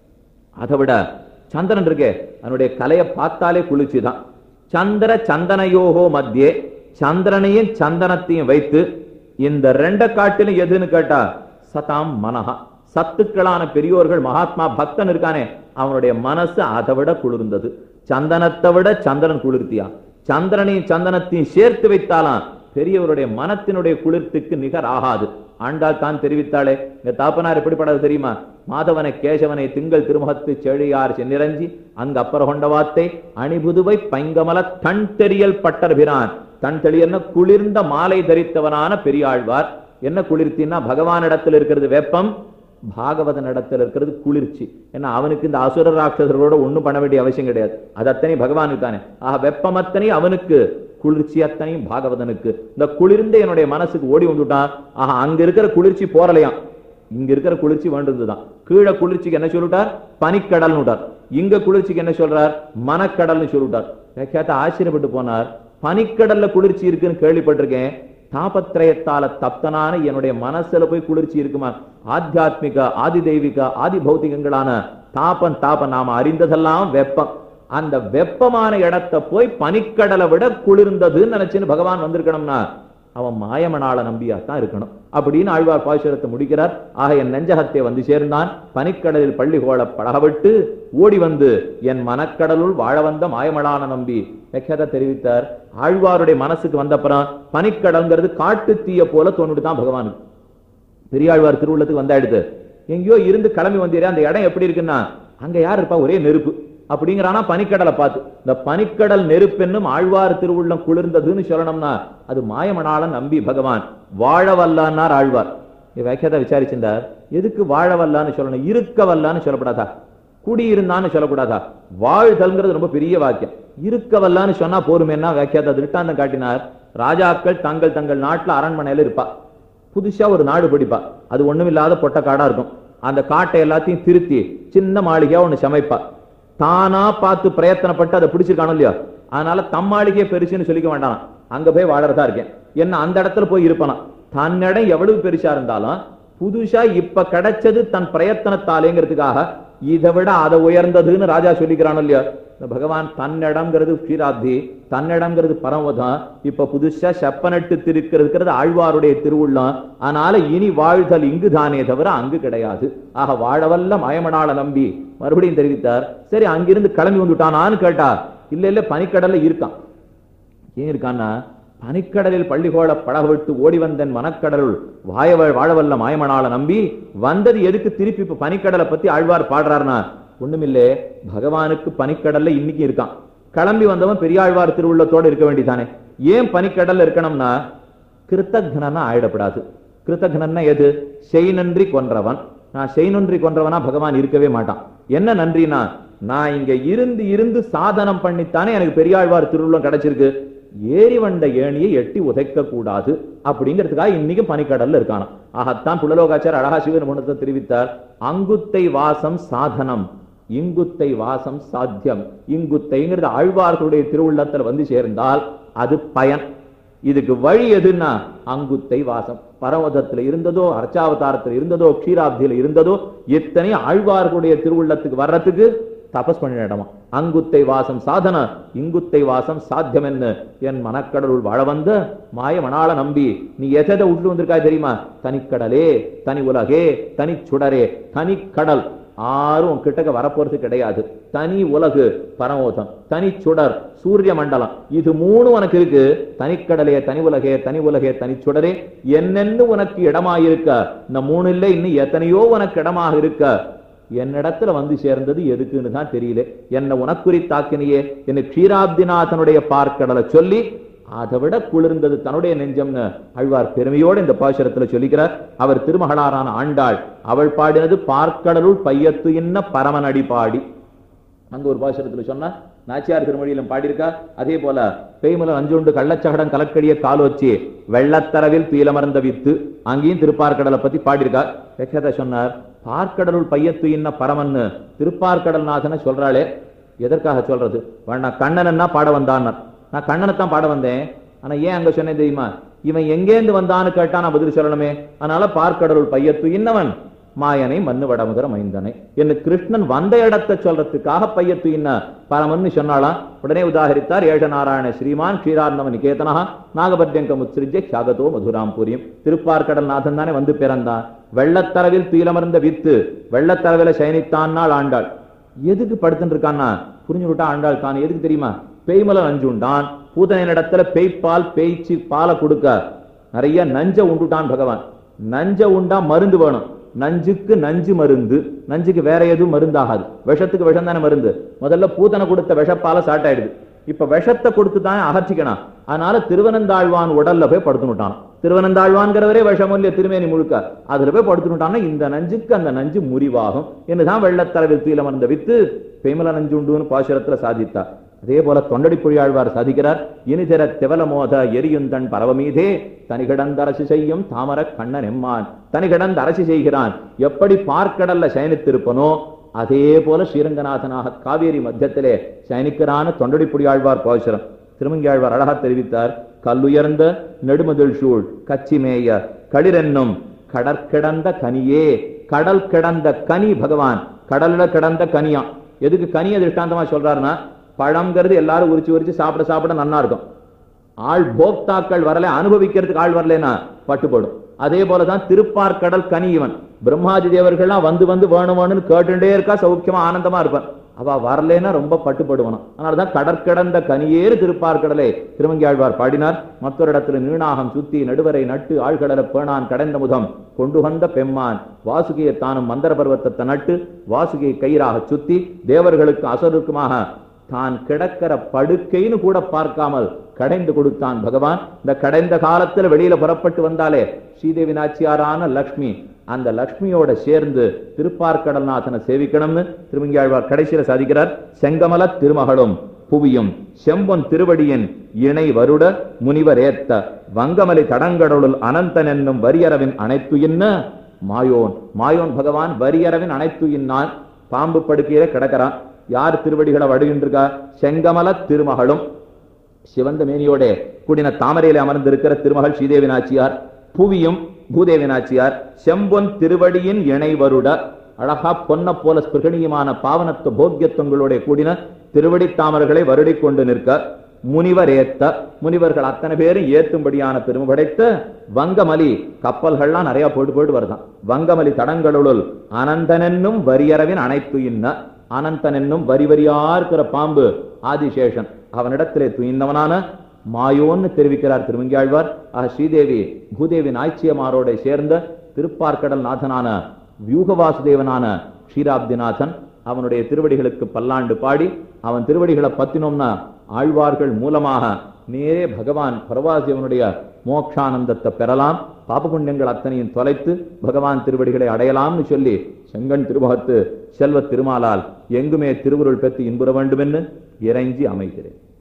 அதை விட சந்திரன் இருக்கே அதனுடைய கலையை பார்த்தாலே குளிர்ச்சி தான். சந்திர சந்தனயோகோ மத்தியே சந்திரனையும் சந்தனத்தையும் வைத்து இந்த ரெண்ட காட்டிலும் எதுன்னு கேட்டா சதாம் மனஹா. சத்துக்களான பெரியோர்கள் மகாத்மா பக்தன் இருக்கானே அவனுடைய மனசு அதை விட குளிர்ந்தது. சந்தனத்தை விட சந்திரன் குளிர்த்தியா. சந்திரனையும் சந்தனத்தையும் சேர்த்து வைத்தாலாம் பெரியவருடைய மனத்தினுடைய குளிர்த்துக்கு நிகர் ஆகாது. ஆண்டாள் தான் தெரிவித்தாளே. இந்த தாப்பனார் எப்படிப்படாது தெரியுமா? மாதவனை கேசவனை திங்கள் திருமுகத்து செழியார் சென்னிரஞ்சி அங்கு அப்பற கொண்ட வார்த்தை அணிபுதுவை பைங்கமல தன் தெரியல் பட்டர்பிரான். தன் தெளியல்னா குளிர்ந்த மாலை தரித்தவனான பெரியாழ்வார். என்ன குளிர்ச்சின்னா பகவானிடத்தில் இருக்கிறது வெப்பம், பாகவதன் இடத்துல இருக்கிறது குளிர்ச்சி. ஏன்னா அவனுக்கு இந்த அசுர ராட்சசர்களோட ஒண்ணும் பண்ண வேண்டிய அவசியம் கிடையாது. அது அத்தனை பகவானுக்கு தானே. ஆக வெப்பம் அத்தனை அவனுக்கு, குளிர்ச்சி அத்தனையும் பாகவதனுக்கு. இந்த குளிர்ந்து என்னுடைய மனசுக்கு ஓடி வந்துட்டான். ஆஹா அங்க இருக்கிற குளிர்ச்சி போறலையாம், இங்க இருக்கிற குளிர்ச்சி வேண்டதுதான். கீழே குளிர்ச்சிக்கு என்ன சொல்லிட்டார்? பனிக்கடல் விட்டார். இங்க குளிர்ச்சிக்கு என்ன சொல்றார்? மனக்கடல்னு சொல்லிட்டார். கேட்ட ஆச்சரியப்பட்டு போனார். பனிக்கடல்ல குளிர்ச்சி இருக்குன்னு கேள்விப்பட்டிருக்கேன். தாபத்திரயத்தால தப்தனான என்னுடைய மனசுல போய் குளிர்ச்சி இருக்குமா? ஆத்தியாத்மிக ஆதி தெய்வீக ஆதி பௌத்திகங்களான தாபம் நாம அறிந்ததெல்லாம் வெப்பம். அந்த வெப்பமான இடத்தை போய் பனிக்கடலை விட குளிர்ந்ததுன்னு நினைச்சுன்னு பகவான் வந்திருக்கணும்னா அவன் மாயமணாள நம்பியாத்தான் இருக்கணும் அப்படின்னு ஆழ்வார் பாசுரத்தை முடிக்கிறார். ஆக என் நெஞ்சகத்தை வந்து சேர்ந்தான். பனிக்கடலில் பள்ளிகோள பழகவிட்டு ஓடி வந்து என் மனக்கடலுள் வாழ வந்த மாயமணாள நம்பி வெக்கதை தெரிவித்தார். ஆழ்வாருடைய மனசுக்கு வந்தப்புறம் பனிக்கடல்ங்கிறது காட்டு தீய போல தோணுதான் பகவானுக்கு. பெரியாழ்வார் திருவுள்ளத்துக்கு வந்தாயிடுது. எங்கேயோ இருந்து கிளம்பி வந்தீரே, அந்த இடம் எப்படி இருக்குன்னா அங்க யார் இருப்பா? ஒரே நெருப்பு அப்படிங்கிறானா பனிக்கடலை பார்த்து. இந்த பனிக்கடல் நெருப்பென்னும் ஆழ்வார் திருவுள்ளம் குளிர்ந்ததுன்னு சொல்லணும்னா அது மாயமணாளன் நம்பி பகவான் வாழ வல்லான்னார் ஆழ்வார். வைக்கதை விசாரிச்சிருந்தார். எதுக்கு வாழ வல்லான்னு சொல்லணும்? இருக்க வல்லான்னு சொல்லப்படாதா? குடியிருந்தான்னு சொல்லக்கூடாதா? வாழ்தல்ங்கிறது ரொம்ப பெரிய வாக்கியம். இருக்க வல்லான்னு சொன்னா போருமேன்னா வியாக்கியாத திருட்டாந்தம் காட்டினார். ராஜாக்கள் தங்கள் தங்கள் நாட்டுல அரண்மனையில இருப்பா. புதுசா ஒரு நாடு பிடிப்பா. அது ஒண்ணுமில்லாத பொட்ட காடா இருக்கும். அந்த காட்டை எல்லாத்தையும் திருத்தி சின்ன மாளிகையா ஒண்ணு சமைப்பா. தானா பார்த்து பிரயத்தனப்பட்டு அதை பிடிச்சிருக்கானோ இல்லையோ, அதனால தம்மாளிகையே பெருசுன்னு சொல்லிக்க வேண்டாம். அங்க போய் வாழறதா இருக்கேன் என்ன அந்த இடத்துல போய் இருப்பானா. தன்னிடம் எவ்வளவு பெருசா இருந்தாலும் புதுசா இப்ப கிடைச்சது தன் பிரயத்தனத்தாலேங்கிறதுக்காக இதை விட அதை உயர்ந்ததுன்னு ராஜா சொல்லிக்கிறானோ இல்லையோ. பகவான் தன்னிடம்ங்கிறது ஸ்ரீராப்தி, தன்னிடம்ங்கிறது பரமதம். இப்ப புதுசா செப்பனட்டு திருக்கிறது ஆழ்வாருடைய திருவுள்ளம். அதனால இனி வாழ்தல் இங்கு தானே தவிர அங்கு கிடையாது. ஆக வாழவல்ல மாயமணாள நம்பி மறுபடியும் தெரிவித்தார். சரி அங்கிருந்து கிளம்பி வந்துட்டானான்னு கேட்டா இல்ல பனிக்கடல்ல இருக்கான். ஏன் இருக்கான்னா பனிக்கடலில் பள்ளிகோள பழக விட்டு ஓடி வந்தன் மனக்கடலுள் வாழவல்ல மாயமணாள நம்பி வந்தது எதுக்கு? திருப்பி இப்ப பனிக்கடலை பத்தி ஆழ்வார் பாடுறாருனா ஒண்ணுமில்லே, பகவானுக்கு பனிக்கடல்ல இன்னைக்கு இருக்கான். கிளம்பி வந்தவன் பெரியாழ்வார் திருவுள்ளத்தோடு இருக்க வேண்டியதானே. ஏன் பனிக்கடல்ல இருக்கணும்னா கிருத்தக்னா ஆயிடப்படாது. கிருத்தக்னா எது? செய் நன்றி கொன்றவன். நான் செய் நன்றி கொன்றவனா பகவான் இருக்கவே மாட்டான். என்ன நன்றினா நான் இங்க இருந்து இருந்து சாதனம் பண்ணித்தானே எனக்கு பெரியாழ்வார் திருவுள்ளம் கிடைச்சிருக்கு. ஏறி வந்த ஏணியை எட்டி உதைக்க கூடாது அப்படிங்கிறதுக்காக இன்னைக்கு பனிக்கடல்ல இருக்கான. ஆகத்தான் புலலோகாச்சார் அழகா சிவனுமணத்தை தெரிவித்தார். அங்குத்தை வாசம் சாதனம், இங்குத்தை வாசம் சாத்தியம். இங்குத்தைங்கிறது ஆழ்வார்களுடைய திருவுள்ளத்துல வந்து சேர்ந்தால் அது பயன். இதுக்கு வழி எதுன்னா அங்குத்தை வாசம். பரமதத்துல இருந்ததோ, அர்ச்சாவதாரத்துல இருந்ததோ, க்ஷீராப்தியில இருந்ததோ, எத்தனை ஆழ்வார்களுடைய திருவுள்ளத்துக்கு வர்றதுக்கு தபஸ் பண்ணின இடமா. அங்குத்தை வாசம் சாதன, இங்குத்தை வாசம் சாத்தியம் என்ன. என் மனக்கடலுள் வாழ வந்த மாய மணாள நம்பி நீ எதை உள்ள வந்திருக்காய் தெரியுமா? தனிக்கடலே, தனி உலகே, தனி சுடரே, தனி கடல். ஆரும் கிட்டக்க வரப்போறது கிடையாது. தனி உலகு பரமோதம், தனி சுடர் சூரிய மண்டலம், இது மூணு உனக்கு இருக்கு. தனிக்கடலே, தனி உலகே, தனி உலகே, தனி சுடரே, என்னென்னு உனக்கு இடமாயிருக்க. இந்த மூணு இல்லை, இன்னும் எத்தனையோ உனக்கு இடமாக இருக்க. என்னிடத்துல வந்து சேர்ந்தது எதுக்குன்னு தான் தெரியல. என்ன உனக்குறித்தாக்கினியே என்று க்ஷீராப்திநாதனுடைய பார்க்கடலை சொல்லி அதை விட குளிர்ந்தது தன்னுடைய நெஞ்சம்னு ஆழ்வார் பெருமையோடு இந்த பாசுரத்துல சொல்லிக்கிறார். அவர் திருமகளாரான ஆண்டாள், அவள் பாடினது பார்க்கடலுள் பையத்து என்ன பரமன் அடி பாடி. அங்க ஒரு பாசுரத்துல சொன்னா நாச்சியார் திருமொழியிலும் பாடியிருக்கா. அதே போல பெய்மலர் அஞ்சுண்டு கள்ளச்சகடம் கலக்கடிய கால் வச்சு வெள்ளத்தரவில் பீலமர்ந்த வித்து, அங்கேயும் திருப்பார்கடலை பத்தி பாடியிருக்கா. சொன்னார் பார்க்கடலுள் பையத்து என்ன பரமன்னு திருப்பார்கடல் நாதனை சொல்றாளே, எதற்காக சொல்றது? நான் கண்ணனா பாட வந்தான், நான் கண்ணனைத்தான் பாட வந்தேன். ஆனா ஏன் அங்க சொன்னேன் தெரியுமா? இவன் எங்கேந்து வந்தான்னு கேட்டா நான் பதில் சொல்லணுமே. அதனால பார்க்கடலுள் பையத்து இன்னவன் மாயனை மண்ணு வடமுதர மைந்தனை என்று கிருஷ்ணன் வந்த இடத்தை சொல்றதுக்காக பையத்து இன்ன பரமன்னு சொன்னாலாம். உடனே உதாகரித்தார். ஏழ நாராயண ஸ்ரீமான் க்ஷீரார்ணவ நிகேதனா நாகபத்யங்க முத்ரிஜ்ய சாகதோ மதுராம் புரியும். திருப்பார்கடல் நாதன் தானே வந்து பிறந்தான். வெள்ளத்தரவில் தீலமர்ந்த வித்து, வெள்ளத்தரவில சயனித்தான் நாள் ஆண்டாள். எதுக்கு படுத்துட்டு இருக்கான்னா புரிஞ்சு விட்டா ஆண்டாள் தான். எதுக்கு தெரியுமா? பெய்மலர் அஞ்சுண்டான், பூதனின் இடத்துல பெய்ப்பால் பேய்ச்சி பாலை கொடுக்க நிறைய நஞ்ச உண்டுட்டான் பகவான். நஞ்ச உண்டா மருந்து வேணும். நஞ்சுக்கு நஞ்சு மருந்து, நஞ்சுக்கு வேற எதுவும் மருந்தாகாது. விஷத்துக்கு விஷம் தானே மருந்து. முதல்ல பூதனை கொடுத்த விஷப்பால சாட்டாயிடுது. இப்ப விஷத்தை கொடுத்து தான் அகர்ச்சிக்கணும். அதனால திருவனந்தாழ்வான் உடல்ல போய் படுத்துனுட்டான். திருவனந்தாழ்வான்கிறவரே விஷமூல்ய திருமேனி முழுக்க அதுல போய் படுத்துனுட்டான்னா இந்த நஞ்சுக்கு அந்த நஞ்சு முறிவாகும் என்னுதான் வெள்ளத்தரவில் தீலமர்ந்த வித்து பெய்மல நஞ்சு உண்டுன்னு பாசுரத்துல சாதித்தார். அதே போல தொண்டடி பொழியாழ்வார் சாதிக்கிறார். இனிதர திவல மோத எரியுந்தன் பரவமீதே தனிகிடந்த அரசு செய்யும் தாமர கண்ணன் எம்மான். தனிகிடந்த அரசு செய்கிறான். எப்படி பார்க்கடல்ல சயனித்திருப்பனோ அதே போல ஸ்ரீரங்கநாதனாக காவேரி மத்தியத்திலே சயனிக்கிறான தொண்டடி பொழியாழ்வார் பாசுரம். திருமங்கியாழ்வார் அழகா தெரிவித்தார். கல்லுயர்ந்த நெடுமதில் சூழ் கச்சிமேய களிரென்னும் கடற்கிடந்த கனியே. கடல் கிடந்த கனி பகவான், கடல்ல கிடந்த கனியா. எதுக்கு கனியை திருஷ்டாந்தமா சொல்றாருன்னா, பழம்ங்கிறது எல்லாரும் உரிச்சு உரிச்சு சாப்பிட சாப்பிட நன்னா இருக்கும். ஆள் போக்தாக்கள் வரல, அனுபவிக்கிறதுக்கு ஆள் வரலன்னா பட்டுப்படும். அதே போலதான் திருப்பார்கடல் கனி. இவன் பிரம்மாதி தேவர்கள்லாம் வந்து வந்து வேணும் வேணும்னு கேட்டுட்டே இருக்கா, சௌக்கியமா ஆனந்தமா இருப்பான். அவ வரலன்னா ரொம்ப பட்டுப்படுவான். அதனாலதான் கடற்கிடந்த கனியேறு திருப்பார்கடலை திருமங்கியாழ்வார் பாடினார். மற்றொரு இடத்துல நீணாகம் சுத்தி நடுவரை நட்டு ஆழ்கடல பேணான் கடைந்த முதம் கொண்டு வந்த பெம்மான். வாசுகியை தானும் மந்தர பர்வத்தத்தை நட்டு வாசுகியை கயிறாக சுத்தி தேவர்களுக்கு அசருக்குமாக தான் கிடக்கிற படுக்கைன்னு கூட பார்க்காமல் கடைந்து கொடுத்தான் பகவான். இந்த கடைந்த காலத்துல வெளியில புறப்பட்டு வந்தாலே ஸ்ரீதேவி நாச்சியாரான லக்ஷ்மி, அந்த லக்ஷ்மியோட சேர்ந்து திருப்பார்கடல்நாதனை சேவிக்கணும்னு திருமங்கியாழ்வார் கடைசியில சாதிக்கிறார். செங்கமல திருமகளும் புவியும் செம்பொன் திருவடியின் இணை வருட முனிவர் ஏத்த வங்கமலி தடங்கடலுள் அனந்தன் என்னும் வரியரவின் அனைத்து இன்ன மாயோன். மாயோன் பகவான் வரியரவின் அனைத்து இன்னான். பாம்பு படுக்கையில கிடக்கிறான். யார் திருவடிகளை வடுகின்றிருக்கா? செங்கமல திருமகளும் சிவந்த மேனியோட கூடின தாமரையில அமர்ந்திருக்கிற திருமகள் ஸ்ரீதேவி நாச்சியார், புவியும் பூதேவி நாச்சியார், செம்பொன் திருவடியின் இணை வருட அழகா பொன்ன போல ஸ்பிருகணியமான பாவனத்துவ போக்கியத்துவங்களோட கூடின திருவடி தாமர்களை வருடி கொண்டு நிற்க முனிவர் ஏத்த, முனிவர்கள் அத்தனை பேரும் ஏத்தும்படியான பெருமை படைத்த வங்கமலி கப்பல்கள்லாம் நிறைய போட்டு போட்டு வருதான். வங்கமலி தடங்களுள் அனந்தனென்னும் வரியரவின் அனைத்து இன்ன. அனந்தன் என்னும் வரி வரியா இருக்கிற பாம்பு ஆதிசேஷன், அவனிடத்திலே துயிந்தவனான மாயோன்னு தெரிவிக்கிறார் திருமங்கியாழ்வார். ஸ்ரீதேவி பூதேவி நாய்ச்சியமாரோட சேர்ந்த திருப்பார்கடல் நாதனான வியூகவாசுதேவனான க்ஷீராப்திநாதன் அவனுடைய திருவடிகளுக்கு பல்லாண்டு பாடி அவன் திருவடிகளை பத்தினோம்னா ஆழ்வார்கள் மூலமாக நேரே பகவான் பரவாசிவனுடைய மோக்ஷானந்தத்தை பெறலாம். பாப புண்ணியங்கள் அத்தனையும் தொலைத்து பகவான் திருவடிகளை அடையலாம்னு சொல்லி செங்கன் திருமுகத்து செல்வ திருமாலால் எங்குமே திருவுருள் பெற்று இன்புற வேண்டும் என்று இறைஞ்சி அமைகிறேன்.